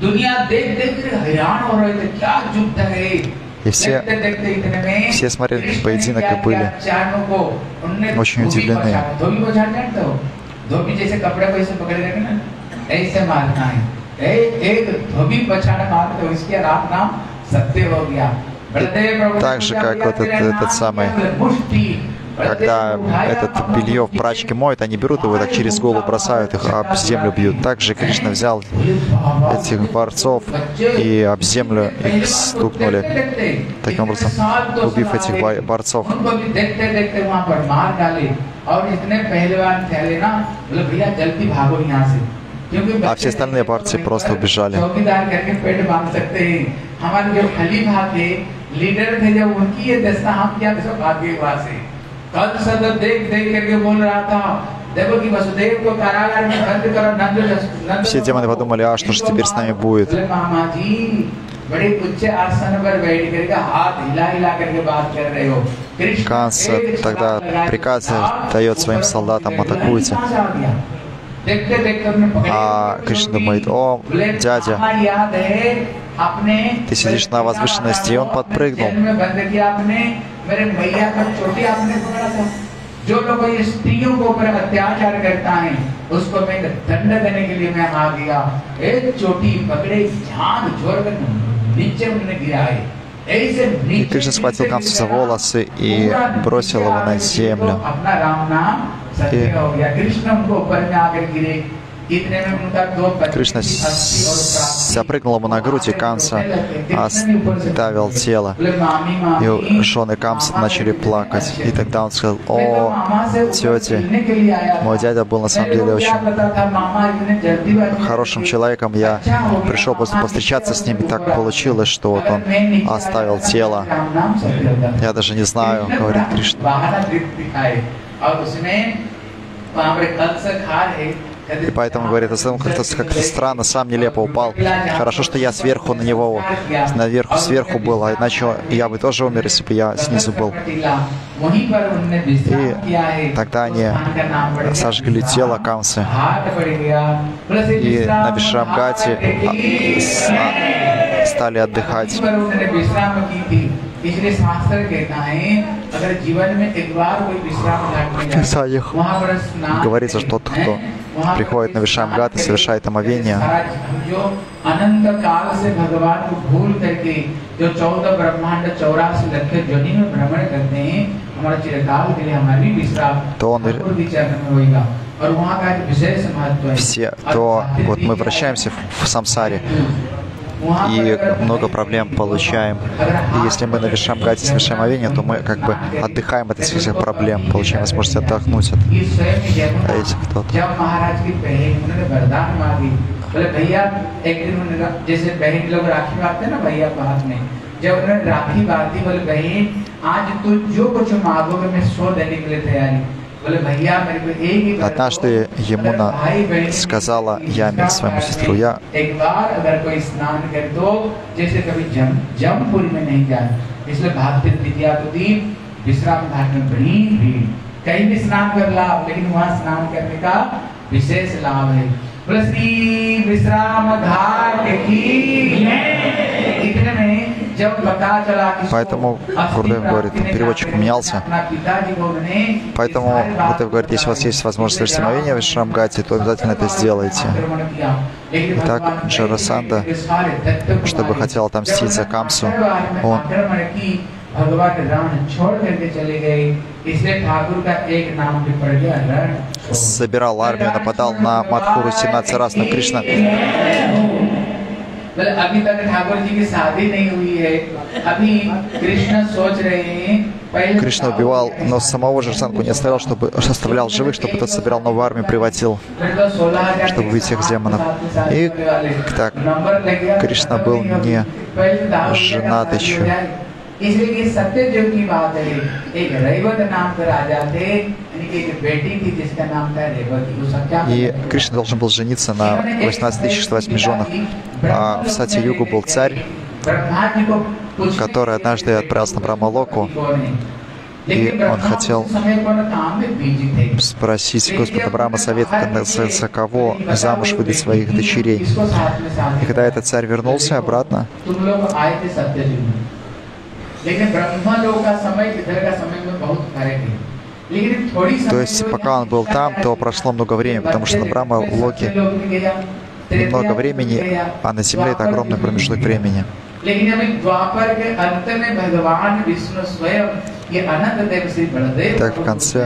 И все, все смотрели этот поединок и были очень удивлены. Так же, как вот этот, этот самый, когда этот белье в прачке моют, они берут его так через голову бросают, их об землю бьют. Также Кришна взял этих борцов и об землю их стукнули. Таким образом, убив этих борцов. А все остальные борцы просто убежали. Все демоны подумали: а что же теперь с нами будет? Канса тогда приказ дает своим солдатам: атакуйте. А Кришна думает: о, дядя, ты сидишь на возвышенности, и он подпрыгнул. И Кришна схватил Камсу за волосы и бросил его на землю. И Кришна запрыгнул ему на грудь, и Камса оставил тело. И жены Камсы начали плакать. И тогда он сказал: о, тети, мой дядя был на самом деле очень хорошим человеком. Я пришел повстречаться с ним, и так получилось, что вот он оставил тело. Я даже не знаю, говорит Кришна. И поэтому, говорит, он как-то как странно, сам нелепо упал. Хорошо, что я сверху на него, наверху, сверху был, а иначе я бы тоже умер, если бы я снизу был. И тогда они сожгли тело Камсы. И на Вишрамгате стали отдыхать. В Писаниях говорится, что тот, кто приходит на Вишрамгат и совершает омовение, то он все, то вот мы вращаемся в самсаре и много проблем получаем. И если мы на Вишрамгате совершаем омовение, то мы как бы отдыхаем от этих всех проблем, получаем возможность отдохнуть от этих кто-то. जब उन्होंने राखी बांधी, बोले बहन आज तू जो कुछ मांगोगे मैं सो देने के लिए तैयारी। Однажды Ямуна сказала Яме, своему сестру: я Поэтому Гурдев говорит, переводчик поменялся. Поэтому Гурдев говорит, если у вас есть возможность совершить омовение в Вишрамгате, то обязательно это сделайте. Итак, Джарасанда, чтобы хотел отомстить за Камсу, он собирал армию, нападал на Мадхуру семнадцать раз, но Кришна Кришна убивал, но самого же Шанку не оставлял, чтобы оставлял живых, чтобы тот собирал новую армию, приводил, чтобы убить всех демонов. И так, Кришна был не женат еще. И Кришна должен был жениться на восемнадцати тысячах сто восьми женах. А в Сатья-югу был царь, который однажды отправился на Брахмалоку, и он хотел спросить Господа Брахма совет, за кого замуж выдать своих дочерей. И когда этот царь вернулся обратно, то есть пока он был там, то прошло много времени, потому что на Брахма-локе немного времени, а на земле это огромный промежуток времени. Так в конце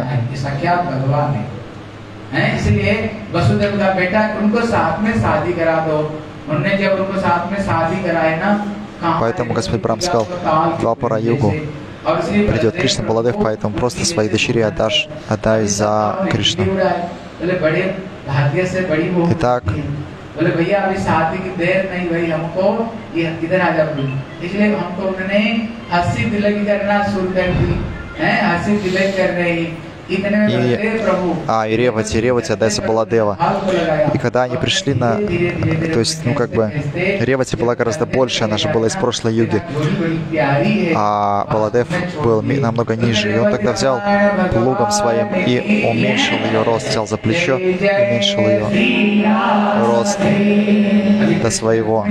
поэтому Господь Брахма сказал, Двапара Югу придет Кришна Баладев, поэтому просто своих дочерей отдашь, отдай за Кришну. Итак, И, а, и Ревати, Ревати отдайся Баладева. И когда они пришли на... То есть, ну как бы, Ревати была гораздо больше, она же была из прошлой юги. А Баладев был намного ниже. И он тогда взял плугом своим и уменьшил ее рост, взял за плечо, и уменьшил ее рост до своего.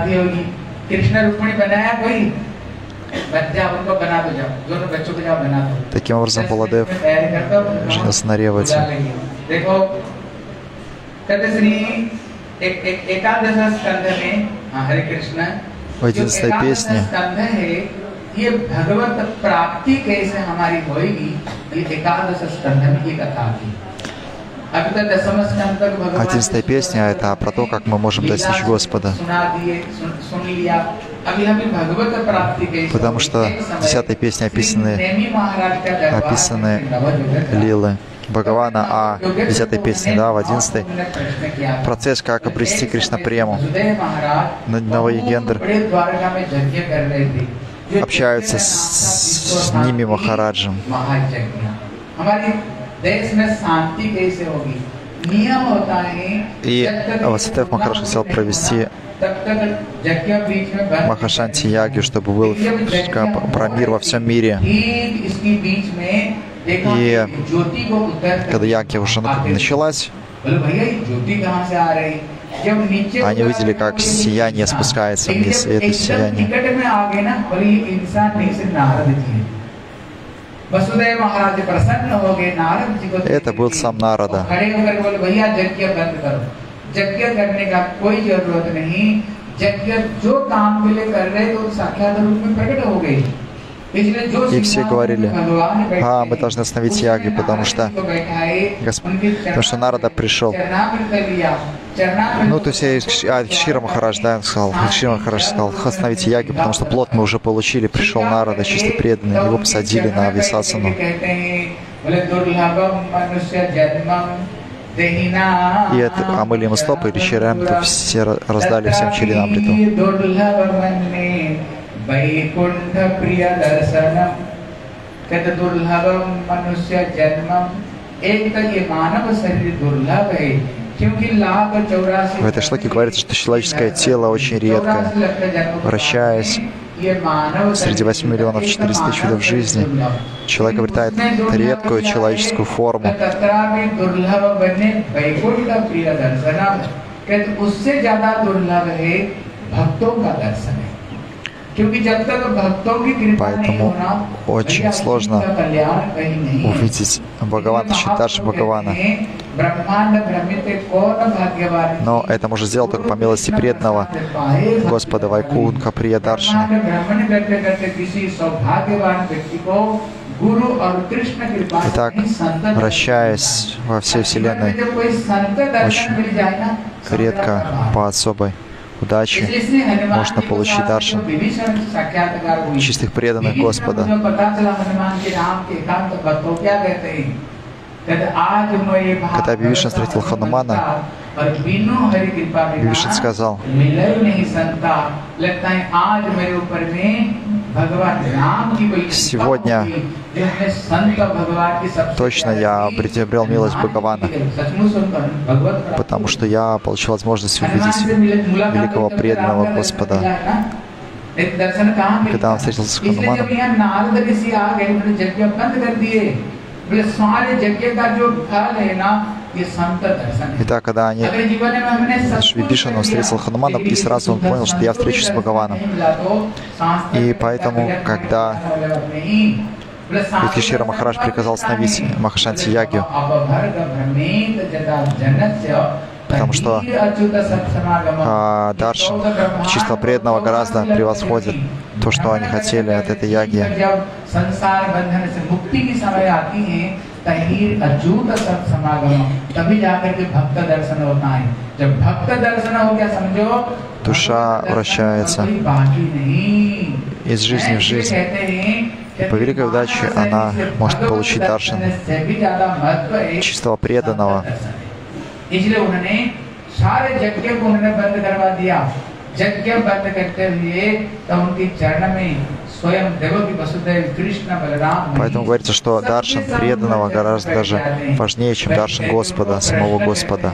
Таким образом, Баладев женился на Ревати. В одиннадцатой песне Одиннадцатая песня — это про то, как мы можем достичь Господа. Потому что в десятой песне описаны, описаны лилы Бхагавана, а в десятой песне, да, в одиннадцатой процесс, как обрести Кришна-прему. Наваегендр общаются с, с ними Махараджем. И Васудев Махарадж хотел провести Махашанти Яги, чтобы был про мир во всем мире. И когда Яги уже началась, они увидели, как сияние спускается вниз, и это сияние. Это был сам Нарада. И все говорили, а, мы должны остановить яги, потому что, Госп... потому что Нарада пришел. Ну, то есть, а, Кшира Махарадж, да, он сказал, Кшира Махарадж сказал, остановите яги, потому что плод мы уже получили, пришел Нарада, чисто преданный, его посадили на Висасану. И это омыли ему стопы, или Чарамриту, все раздали всем Чаринамриту. Вайкунтха прия дарсанам кад дурлабам манусья джанмам ek tak ye manav sharir durlabh hai kyunki lakh chauраसी. В этой шлоке говорится, что человеческое тело очень редкое. Вращаясь среди восьми миллионов четырёхсот тысяч видов жизни, человек обретает редкую человеческую форму. Поэтому очень сложно увидеть Бхагавана, Читаши Бхагавана. Но это может сделать только по милости преданного Господа Вайкунтха Прия Даршана. Итак, вращаясь во всей Вселенной, очень редко по особой удачи можно получить даршан чистых преданных Господа. Когда Вибишан встретил Ханумана, Вибишан сказал: «Сегодня точно я приобрел милость Бхагавана, потому что я получил возможность увидеть великого преданного Господа». Когда он встретился с Хануманом, Итак, когда они Вибишану встретил Ханумана, и сразу он понял, что я встречусь с Бхагаваном. И поэтому, когда Юдхишthira Махарадж приказал остановить Махашанти Ягью, потому что а, даршан чисто преданного гораздо превосходит то, что они хотели от этой яги. Душа вращается из жизни в жизнь. И по великой удаче она может получить даршан чистого преданного. इसलिए उन्होंने सारे यज्ञ को उन्होंने बंद करवा दिया। यज्ञ बंद करते हुए तो उनके चरण में स्वयं देवकी वसुदेव कृष्ण बलराम। Поэтому говорится, что даршан преданного гораздо даже важнее, чем даршан Господа, самого Господа.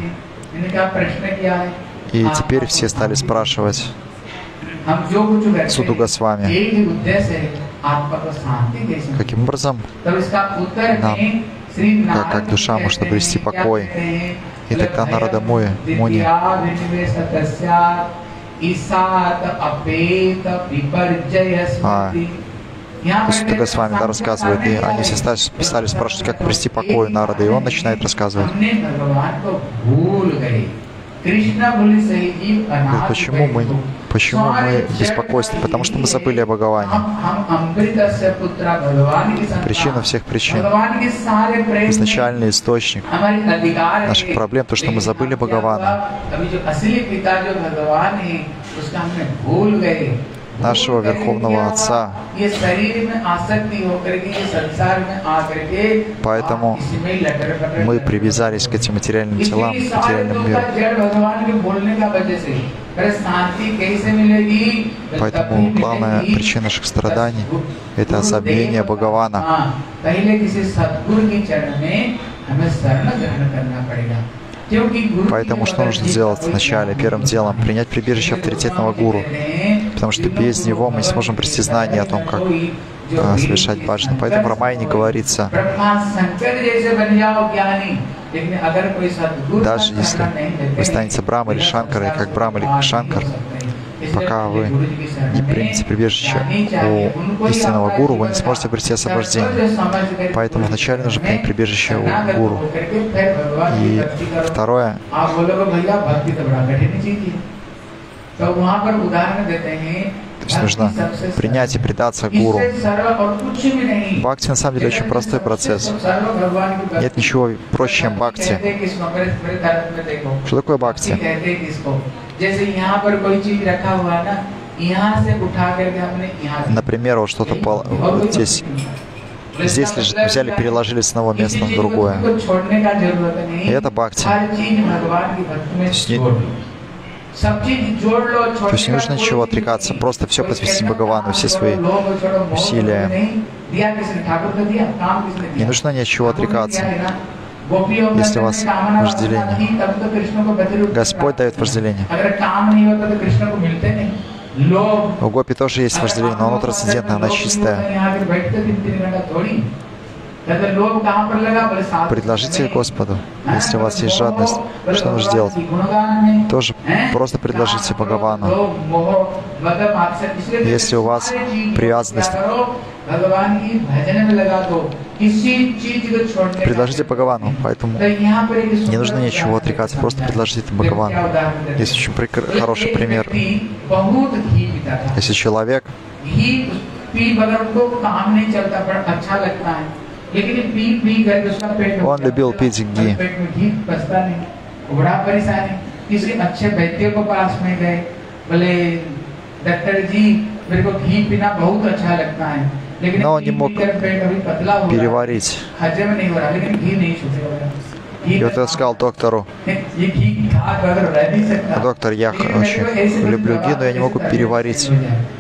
И теперь все стали спрашивать Суду Госвами, каким образом нам, как, как душа может обрести покой. И тогда Нарада Муни, Муни а, Сута Госвами да, рассказывает, и они все стали, стали спрашивать, как обрести покой у Нарада, и он начинает рассказывать. Говорит, почему мы, почему мы беспокойствуем? Потому что мы забыли о Бхагаване. Причина всех причин. Изначальный источник наших проблем, то, что мы забыли Бхагавана. Нашего Верховного Отца. Поэтому мы привязались к этим материальным телам, к материальному миру. Поэтому главная причина наших страданий — это забвение Бхагавана. Поэтому что нужно сделать вначале? Первым делом — принять прибежище авторитетного гуру, потому что без него мы не сможем обрести знания о том, как а, совершать баджану. Поэтому в Рамайне говорится, даже если вы станете Брахмой или Шанкарой, как Брахма или как Шанкар, пока вы не примете прибежище у истинного гуру, вы не сможете обрести освобождение. Поэтому вначале нужно принять прибежище у гуру. И второе, то есть нужно принять и предаться гуру. Бхакти на самом деле очень простой процесс. Нет ничего проще, чем бхакти. Что такое бхакти? Например, вот что-то вот здесь, здесь лежит, взяли, переложили с одного места на другое. И это бхакти. То есть, не, то есть не нужно ничего отрекаться, просто все посвятить Бхагавану, все свои усилия. Не нужно ничего отрекаться. Если у вас вожделение, Господь дает вожделение. У гопи тоже есть вожделение, но оно трансцендентное, оно чистое. Предложите Господу. Если у вас есть жадность, что нужно делать? Тоже просто предложите Бхагавану. Если у вас привязанность, предложите Бхагавану. Поэтому не нужно ничего отрекаться, просто предложите Бхагавану. Есть очень хороший пример. Если человек он любил пить гги. Но он не мог переварить. И вот я сказал доктору: доктор, я очень люблю ги, но я не могу переварить.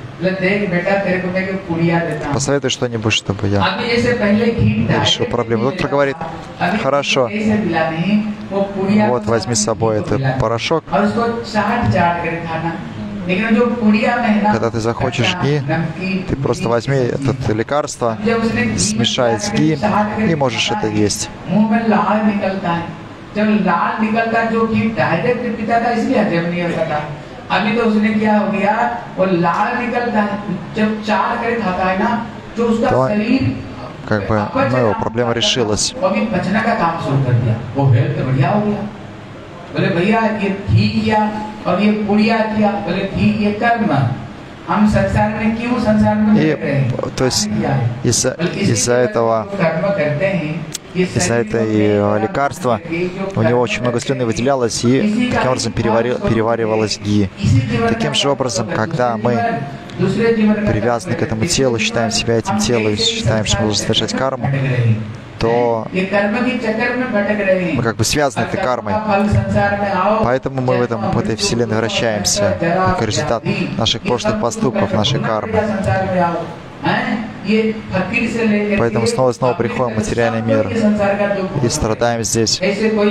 Посоветуй что-нибудь, чтобы я решил проблему. Доктор говорит: хорошо, вот возьми с собой этот порошок. Когда ты захочешь ги, ты просто возьми это лекарство, смешай с ги и можешь это есть. अभी तो उसने क्या हो गया, वो लाल निकलता है जब चार करे खाता है ना, जो उसका शरीर как бы, ну, его проблема решилась. वो भी बचने का काम शुरू कर दिया, वो हेल्थ बढ़िया हो गया। बोले भैया ये ठीक किया और ये पुड़िया किया, बोले ठीक ये कर्म। हम संसार में क्यों संसार में रह रहे हैं? То есть из-за из-за этого из-за этого лекарства у него очень много слюны выделялось, и таким образом переваривалось ги. Таким же образом, когда мы привязаны к этому телу, считаем себя этим телом, считаем, что мы должны совершать карму, то мы как бы связаны этой кармой. Поэтому мы в, этом, в этой вселенной вращаемся, как результат наших прошлых поступков, нашей кармы. Поэтому снова и снова приходим в материальный мир и страдаем здесь.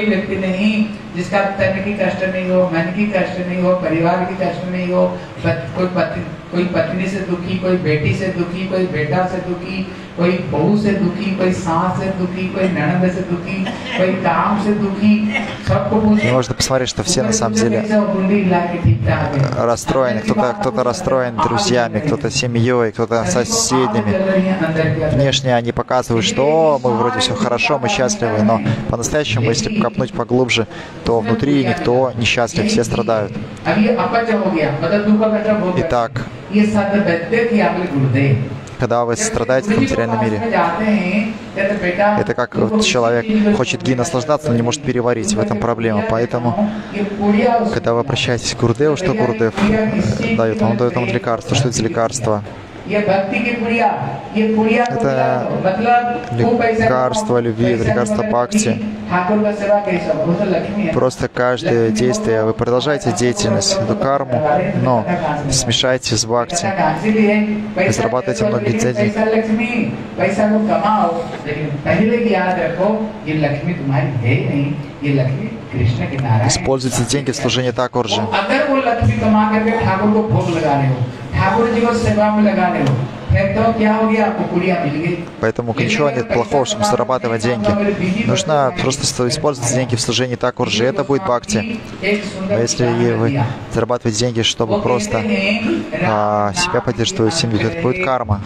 कोई पत्नी से दुखी, कोई बेटी से दुखी, कोई बेटा से दुखी, कोई बहू से दुखी, कोई सास से दुखी, कोई ननद से दुखी, कोई काम से दुखी, सबको И можно посмотреть, что все на самом деле расстроены. Кто-то кто-то расстроен друзьями, кто-то семьей, кто-то соседями. Внешне они показывают, что мы вроде все хорошо, мы счастливы, но по-настоящему, если копнуть поглубже, то внутри никто не счастлив, все страдают. Итак, когда вы страдаете в материальном мире, это как вот человек хочет ги наслаждаться, но не может переварить. В этом проблема. Поэтому, когда вы обращаетесь к Гурудеву, что Гурудев дает? Он дает вам лекарство. Что это за лекарство? Это лекарство любви, это лекарство бхакти. Просто каждое действие, вы продолжаете деятельность, эту карму, но смешайте с бхакти. Вы зарабатываете много денег. Используйте деньги в служении Такурджи. Поэтому ничего нет плохого, чтобы зарабатывать деньги. Нужно просто использовать деньги в служении Такурджи, это будет бхакти. Но если вы зарабатываете деньги, чтобы просто а, себя поддерживать, семью, то это будет карма.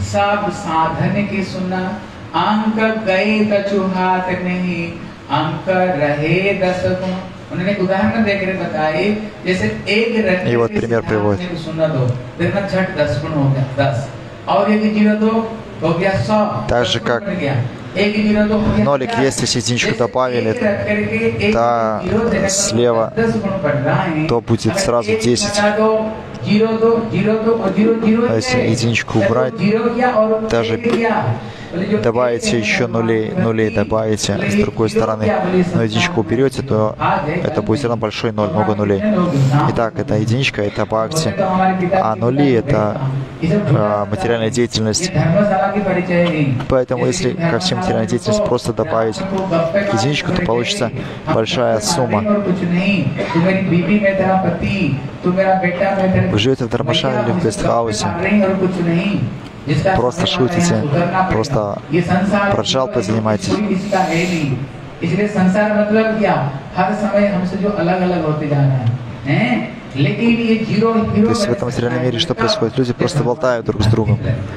И вот пример приводит. Так же, как нолик, если единичку добавили, то слева, то будет сразу десять. А если единичку убрать, даже добавите еще нулей, нулей добавите с другой стороны, но единичку уберете, то это будет все равно большой ноль, много нулей. Итак, это единичка, это бхакти, а нули это а, материальная деятельность. Поэтому если ко всем материальной деятельности просто добавить единичку, то получится большая сумма. Вы живете в Дharmashala или в гестхаусе, просто шутите, просто праджалпой занимаетесь. То есть в этом материальном мире что происходит? Люди просто болтают друг с другом.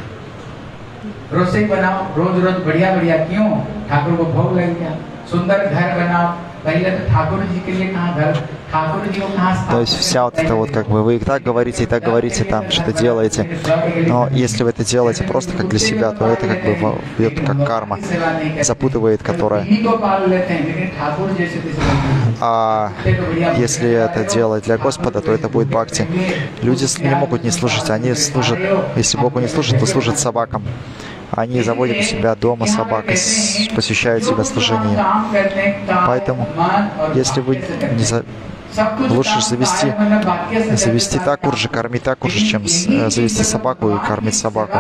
То есть вся вот эта вот, как бы, вы и так говорите, и так говорите, там что-то делаете. Но если вы это делаете просто как для себя, то это как бы идет как карма, запутывает, которая А если это делать для Господа, то это будет бхакти. Люди не могут не служить. Они служат, если Богу не служат, то служат собакам. Они заводят у себя дома собак и посвящают себя служению. Поэтому, если вы не за... лучше завести, завести такур же, кормить такур же, чем завести собаку и кормить собаку.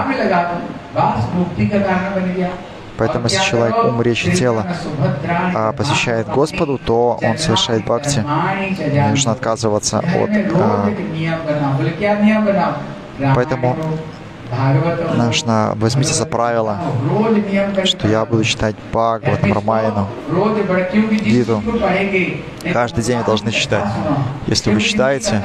Поэтому, если человек ум, речь и тело а, посвящает Господу, то он совершает бхакти. Не нужно отказываться от... А, поэтому нужно, возьмите за правило, что я буду читать Бхагават, Рамаяну, Гиту. Каждый день вы должны читать. Если вы читаете,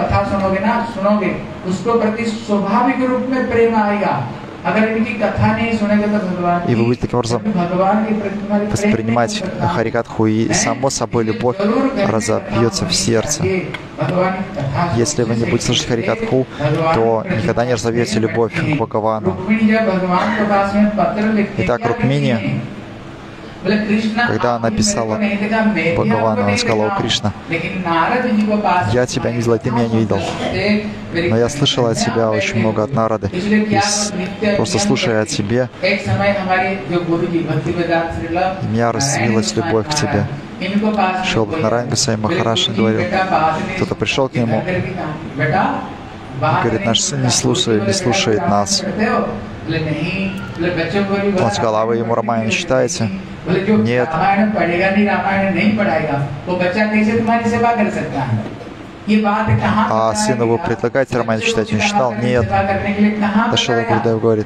и вы будете таким образом воспринимать Харикатху, и само собой любовь разобьется в сердце. Если вы не будете слушать Харикатху, то никогда не разовьете любовь к Бхагавану. Итак, Рукмини, когда она писала Бхагавану, она сказала: «О Кришна, я тебя не видела, ты меня не видел. Но я слышала от тебя очень много от Нарады. И просто слушая о тебе, у меня развилась любовь к тебе». Шрила Бхактинарайан Госвами Махарадж говорил, кто-то пришел к нему и говорит: наш сын не слушает, не слушает нас. Он сказал: а вы ему Рамаяну читаете? Нет. А сыну вы предлагаете Рамаяну читать? Он читал? Нет. Шрила Гурудев говорит: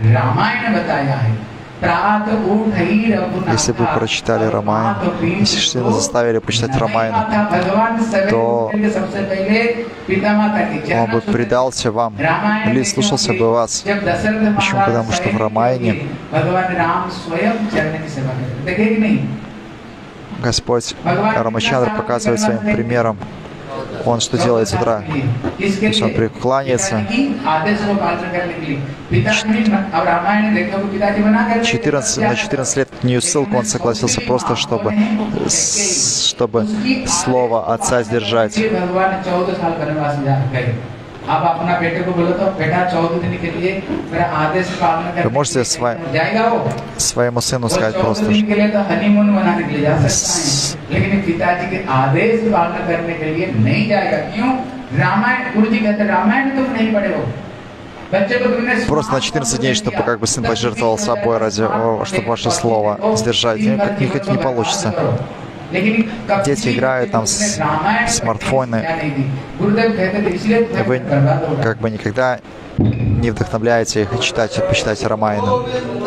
если бы вы прочитали Рамаян, если сына заставили почитать Рамаяну, то он бы предался вам или слушался бы вас. Почему? Потому что в Рамаяне Господь Рамачандра показывает своим примером. Он что делает с утра? То есть он кланяется. четырнадцать, на четырнадцать лет нее ссылку он согласился просто, чтобы, чтобы слово отца сдержать. Вы можете сво... своему сыну сказать просто, что просто на четырнадцать дней, чтобы как бы сын пожертвовал собой ради, чтобы ваше слово сдержать. Никак, никак не получится. Дети играют там с смартфоны. Вы как бы никогда не вдохновляете их читать, почитать Рамаяну.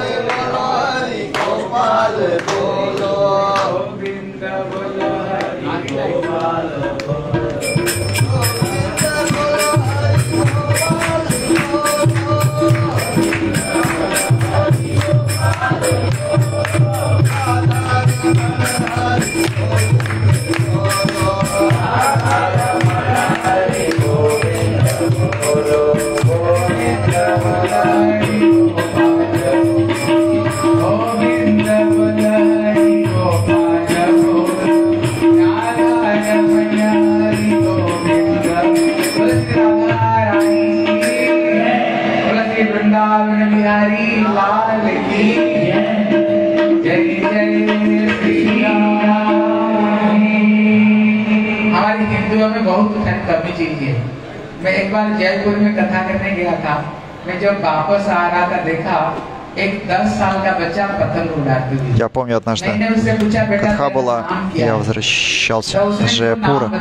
हमारी हिंदुओं में बहुत कमी चीज है। मैं एक बार जयपुर में कथा करने गया था। मैं जब वापस आ रहा था देखा एक दस साल का बच्चा पतंग उड़ाते हुए। Я помню однажды катха была, я возвращался с Джайпура.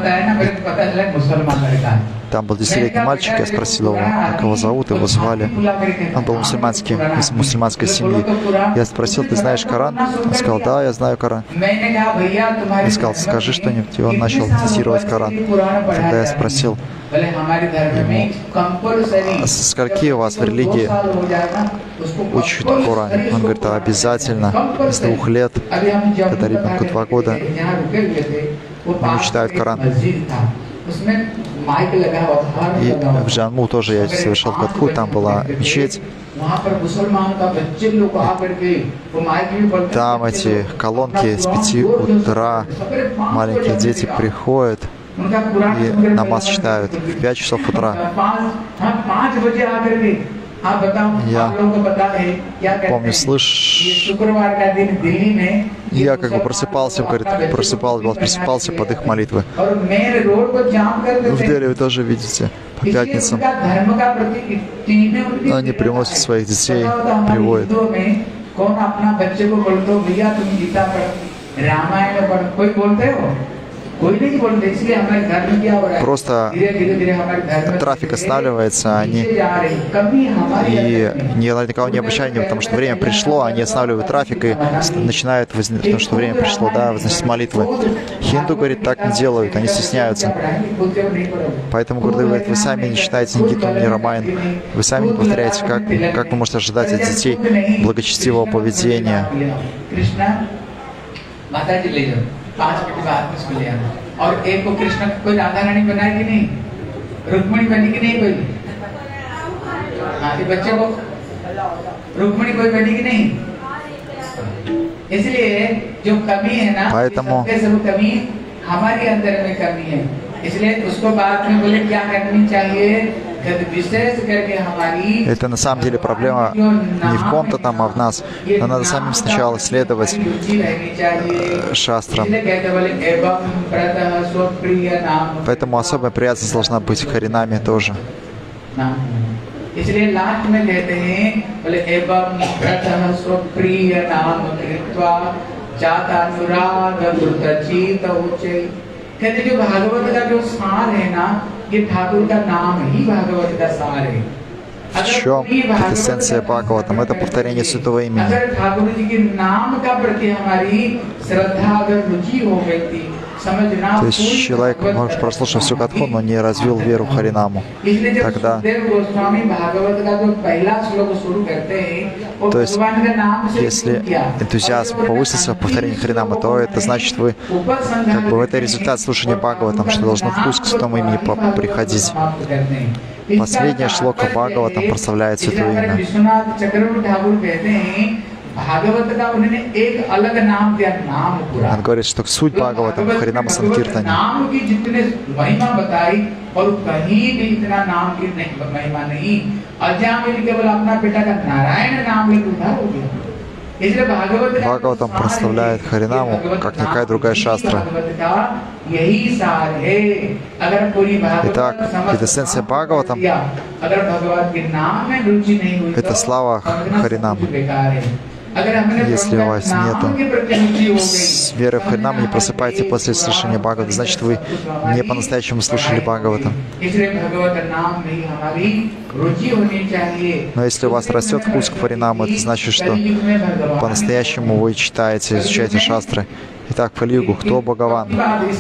Там был десятилетний мальчик, я спросил его, как его зовут, его звали. Он был мусульманский, из мусульманской семьи. Я спросил: ты знаешь Коран? Он сказал: да, я знаю Коран. Я сказал: скажи что-нибудь. И он начал цитировать Коран. Тогда я спросил ему: а со скольки у вас в религии учат Коран? Он говорит: а обязательно с двух лет, когда ребенку два года, они читают Коран. И в Джамму тоже я совершал катху, там была мечеть. Там эти колонки с пяти утра, маленькие дети приходят и намаз читают в пять часов утра. Я помню, слышь, я как бы просыпался, говорит, просыпался, просыпался под их молитвы. В Дели вы тоже видите, по пятницам они приносят своих детей, приводят. Просто трафик останавливается, они и ни на кого не обращают, потому что время пришло, они останавливают трафик и начинают, потому что время пришло, да, возносить молитвы. Хинду, говорит, так не делают, они стесняются. Поэтому Гурдев говорит, вы сами не читаете ни Гиту, ни Рамаян, вы сами не повторяете, как, как вы можете ожидать от детей благочестивого поведения. पांच मिनट बाद में इसको ले आना और एक को कृष्ण कोई राधा रानी बनाए कि नहीं, रुक्मणी बनी कि नहीं कोई, हाँ ये बच्चे को रुक्मणी कोई बनी कि नहीं, इसलिए जो कमी है ना, सबके सब कमी हमारे अंदर में कमी है, इसलिए उसको बाद में बोले क्या करनी चाहिए। Это на самом деле проблема не в ком-то там, а в нас. Но надо самим сначала следовать шастрам. Поэтому особая приятность должна быть харинами тоже. कहते जो भागवत का जो सार है ना, ये ठाकुर का नाम ही भागवत का सार है। В чем эссенция Бхагаватам? Это повторение святого имени. То есть человек, может, прослушав всю катху, но не развил веру в Харинаму. Тогда, то есть, если энтузиазм повысился в повторении Харинамы, то это значит, вы, как бы, это результат слушания Бхагаватам, что должно вкус к святому имени приходить. Последняя шлока Бхагаватам прославляет святое имя. Он говорит, что суть Бхагаватам в Харинама Санкиртане. Бхагаватам прославляет Харинаму, как никакая другая шастра. Итак, это эссенция Бхагаватам, это слава Харинамы. Если у вас нету веры в Харинаму, не просыпайте после слышания Бхагаватам, значит, вы не по-настоящему слушали Бхагаватам. Но если у вас растет вкус к Харинаму, это значит, что по-настоящему вы читаете, изучаете шастры. Итак, в Кали-югу, кто Бхагаван?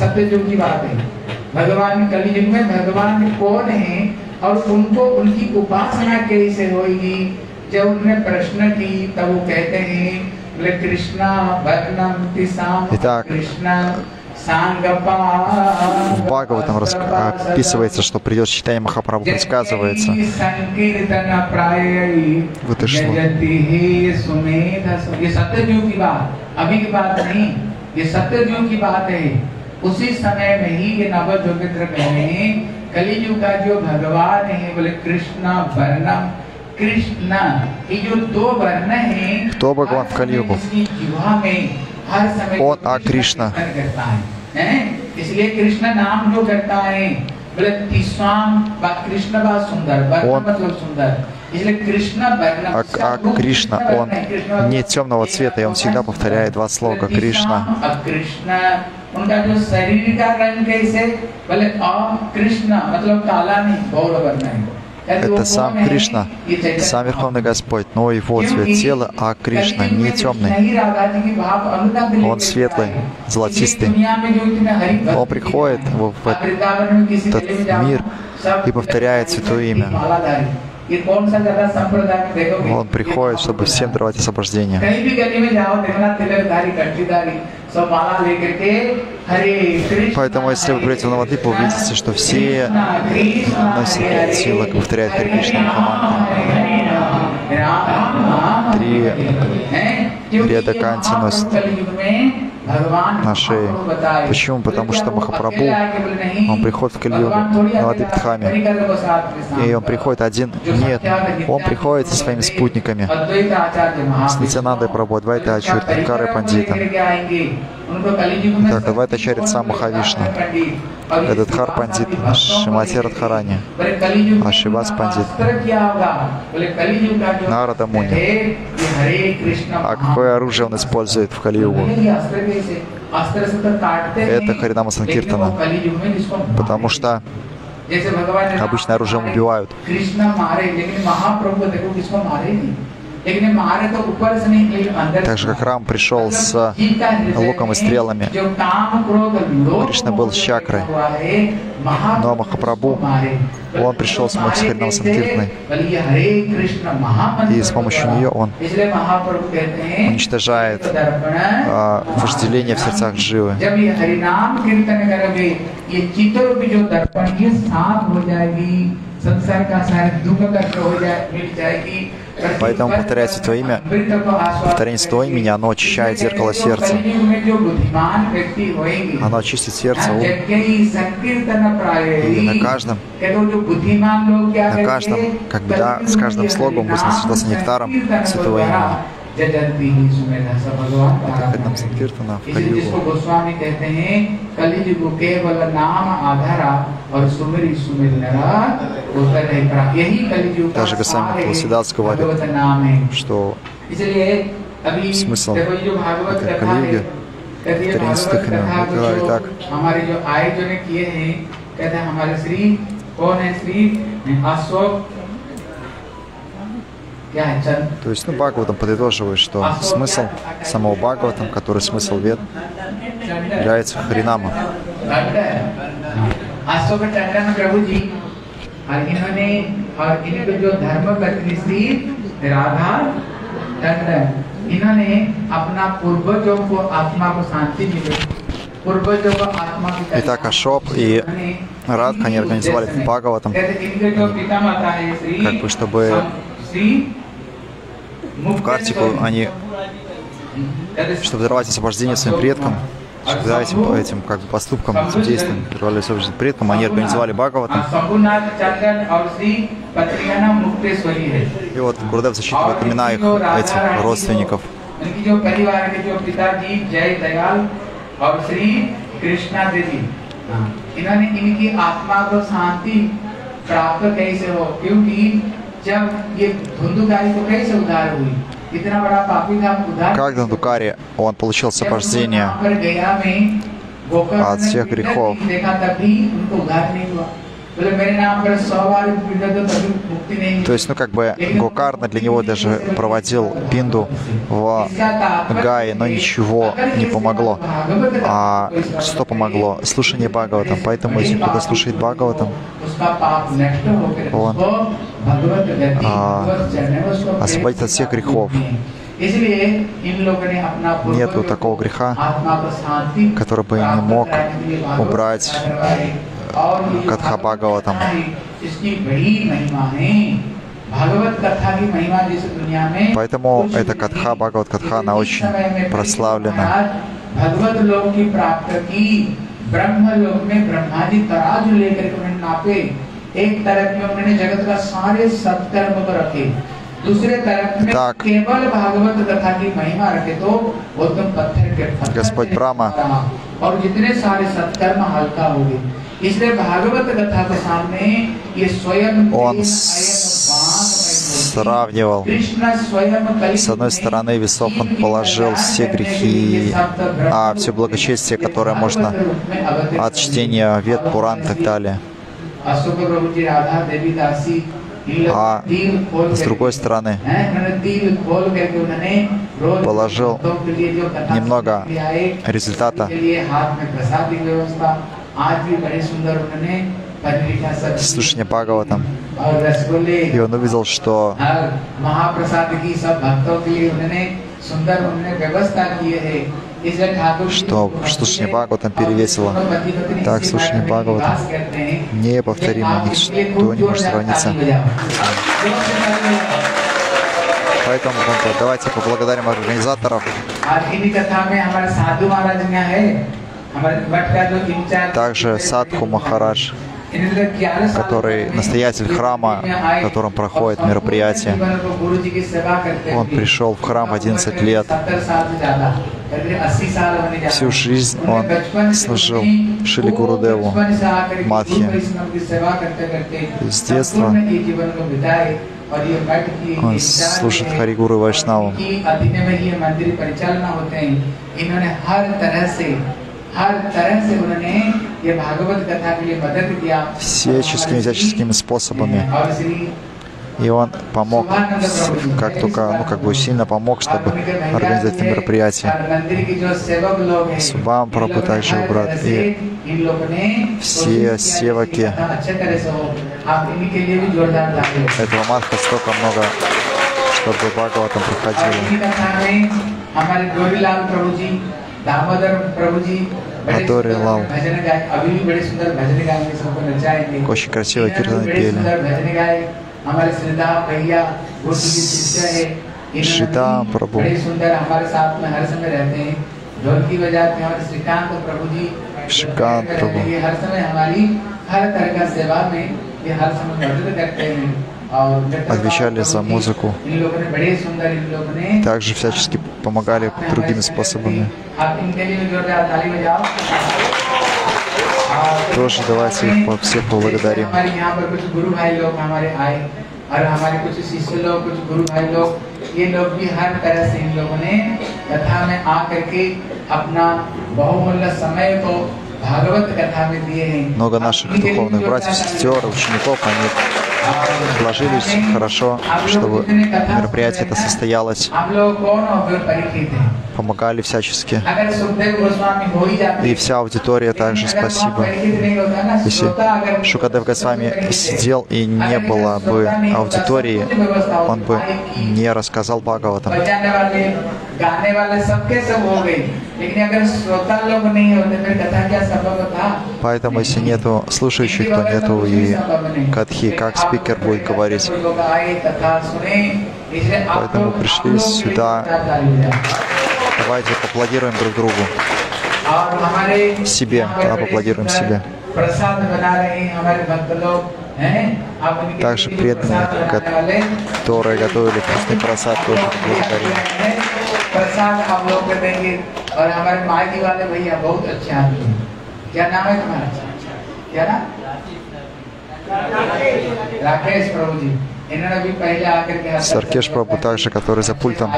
जब उन्होंने प्रश्न की तब वो कहते हैं बोले कृष्णा वर्णम तिसाम कृष्णा सांगपा। В Бхагаватам описывается, что придет читание Махапрабху, предсказывается. Вот и шло. ये सत्ययुग की बात, अभी की बात नहीं, ये सत्ययुग की बात है। उसी समय में ही ये नवजोगिंद्र कहने कलियुग का जो भगवान है बोले कृष्णा वर्णम कृष्णा, ये जो दो वर्ण हैं, кто Бхагаван в Кали-югу? Он, а Кришна. इसलिए कृष्ण नाम जो करता है बोले तिस्वाम कृष्ण बात सुंदर, वर्ण मतलब सुंदर, इसलिए कृष्ण वर्ण। А, а Кришна, он не темного цвета, и он всегда повторяет два слога Кришна. उनका जो शरीर का रंग कैसे बोले कृष्ण मतलब काला नहीं, गौर वर्ण है। Это сам Кришна, сам Верховный Господь, но его цвет тела, а Кришна не темный. Он светлый, золотистый. Он приходит в этот мир и повторяет святое имя. Он приходит, чтобы всем давать освобождение. Поэтому, если вы придете в Навадвипу, вы увидите, что все носят силы, повторяют Харе Кришна Махамантру. Три Редаканти носят на шее. Почему? Потому что Махапрабху, он приходит в Кали-югу, Навадвип-дхаме, и он приходит один. Нет, он приходит со своими спутниками, с Нитьянандой Прабху, Адвайта Ачарья, Адхикарой Пандитом. Так, Адвайта Ачарья сам Махавишну, Адхикар Пандит, Шримати Радхарани, а Шривас Пандит, Нарада Муни. А какое оружие он использует в Кали-югу? Это Харинама Санкиртана, потому что обычно оружием убивают. Так же, как Рам пришел с луком и стрелами, Кришна был с чакрой, но Махапрабху, он пришел с Харинама Санкиртаной, и с помощью нее он уничтожает а, вожделение в сердцах Дживы. Поэтому повторять Святое Имя, повторение Святого Имени, оно очищает зеркало сердца. Оно очистит сердце, ум. И на каждом, на каждом, когда с каждым слогом будет насыщаться нектаром Святого Имени. Это Харинам Санкиртана в Кали-югу. Даже Госвами Тулсидас говорит, что смысл этой Кали-юги повторение святых имен. Он говорит так. То есть, ну, Бхагаватам подытоживает, что смысл самого Бхагаватам, который смысл Вед, является Харинама. Итак, Ашоп и Радха, они организовали этот Бхагаватам, как бы, чтобы в Картику они, чтобы даровать освобождение своим предкам, чтобы этим, этим как бы поступкам, этим действиям даровали освобождение предкам, они организовали Бхагаватам. И вот Гурудев зачитывает имена их, этих родственников. Как Дандукари, он получил освобождение от всех грехов. То есть, ну, как бы Гокарна для него даже проводил пинду в Гае, но ничего не помогло. А что помогло? Слушание Бхагаватам. Поэтому, если кто-то слушает Бхагаватам, он а, освободится от всех грехов. Нету такого греха, который бы не мог убрать Катха Бхагаватам. Поэтому эта Катха, Бхагават Катха, она очень прославлена. Так, Господь Брахма, он сравнивал, с одной стороны весов он положил все грехи, а все благочестие, которое можно от чтения Вед, Пуран и так далее. А с другой стороны положил немного результата слушания Бхагаватам. И он увидел, что что слушание Бхагаватам перевесило. Так, слушание Бхагаватам неповторимо, ничто не может сравниться. Поэтому давайте поблагодарим организаторов. Также Садху Махарадж, который настоятель храма, в котором проходит мероприятие. Он пришел в храм в одиннадцать лет. Всю жизнь он служил Шили Гурудеву Мадхье. С детства он служит Хари Гуру Вайшнавам. Всяческими, всяческими способами. И он помог, как только, ну, как бы сильно помог, чтобы организовать это мероприятие. Субхам Прабху также брат. И все севаки этого Мадха столько много, чтобы Бхагаватам проходили. Адори Лал. Очень красиво киртаны пели. Шрита Прабху. Шрикант Прабху. Отвечали за музыку. Также всячески помогали другими способами. Тоже давайте их всех поблагодарим. Много наших духовных братьев, сестер, учеников, они вложились хорошо, чтобы мероприятие это состоялось. Помогали всячески. И вся аудитория также спасибо. Если Шукадев Госвами сидел и не было бы аудитории, он бы не рассказал Бхагаватам. Поэтому, если нету слушающих, то нету и катхи, как спикер будет говорить. Поэтому пришли сюда. Давайте поаплодируем друг другу. Себе, да, поаплодируем себе. Также преданные, которые готовили вкусный просад, тоже благодарим. Саркеш Прабху также, который за пультом.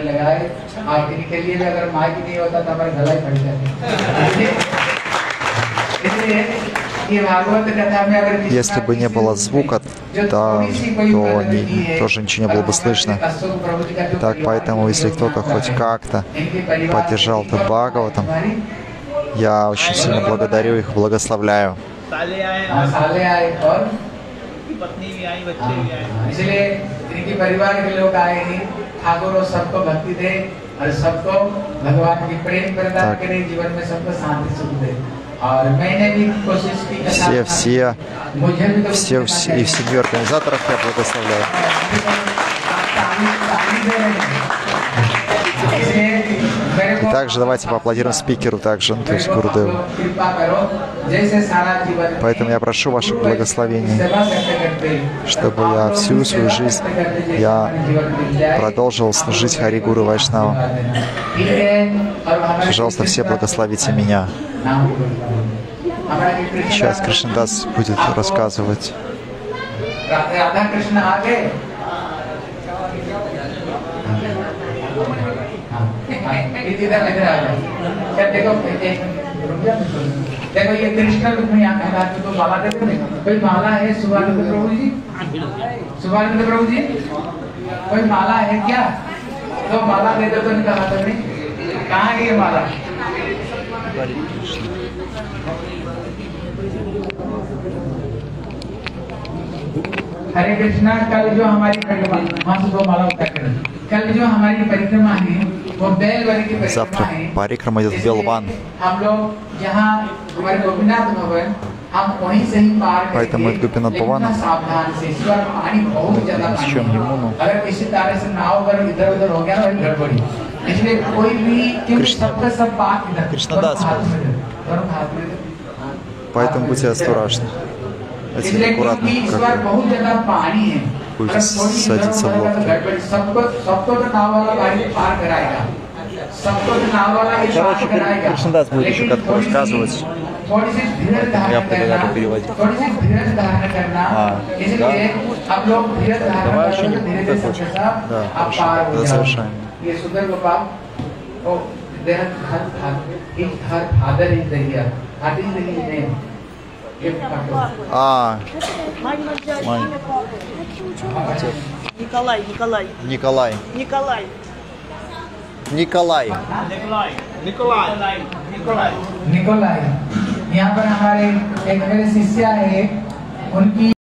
Если бы не было звука, да, то не, тоже ничего не было бы слышно. Так, поэтому, если кто-то хоть как-то поддержал это Бхагаватам, я очень сильно благодарю их, благословляю. Все, все, все, все, и семью организаторов я благословляю. И также давайте поаплодируем спикеру, также, ну, то есть Гурудеву. Поэтому я прошу ваших благословений, чтобы я всю свою жизнь я продолжил служить Хари Гуру Вайшнавам. Пожалуйста, все благословите меня. Сейчас Кришнадас будет рассказывать. देखो ये कृष्ण रुक्मिणी यहाँ कहता है तो माला देते हैं कोई माला है सुभानंद प्रभु जी सुभानंद प्रभु जी कोई माला है क्या तो माला दे दो तो इनका हाथ में कहाँ है ये माला हरे कृष्णा कल जो हमारी परिक्रमा वहाँ से दो माला उतर कर कल जो हमारी परिक्रमा है वो बैलगाड़ी की परिक्रमा Завтра है। парикрама идет в Белван. हम लोग यहाँ हमारे गोपीनाथ भवन हम वहीं से ही पार Поэтому от Гопинат Бхавана सावधान से इस बार पानी बहुत ज्यादा с чем ему, अगर किसी तरह से नाव अगर इधर उधर हो गया ना गड़बड़ी इसलिए कोई भी क्योंकि सबका सब बात इधर Кришнадас. दोनों हाथ में Поэтому будьте осторожны. Будьте इसलिए аккуратны, क्योंकि इस बार как बहुत ज्यादा पानी है будете अगर थोड़ी इधर садиться в उधर अगर лодку. गड़बड़ी सबको सबको तो नाव वाला गाड़ी पार कराएगा सबको तो नाव वाला ही पार Короче, कराएगा Кришнадас будет еще लेकिन как-то थोड़ी सी- рассказывать. थोड़ी सी धीरज धारण Я предлагаю करना переводить. थोड़ी सी धीरज धारण करना हाँ, इसलिए आप लोग धीरज धारण Давай करोगे еще तो धीरे धीरे सबके साथ Да, आप хорошо. पार हो Тогда जाओगे совершаем. ये सुंदर गोपाल ओ देर her her a her father is the heart is the name А, Мать назвать Мань. имя папы. Николай, Николай, Николай. Николай. Николай. Nikolai यहाँ पर हमारे एक मेरे शिष्य है उनकी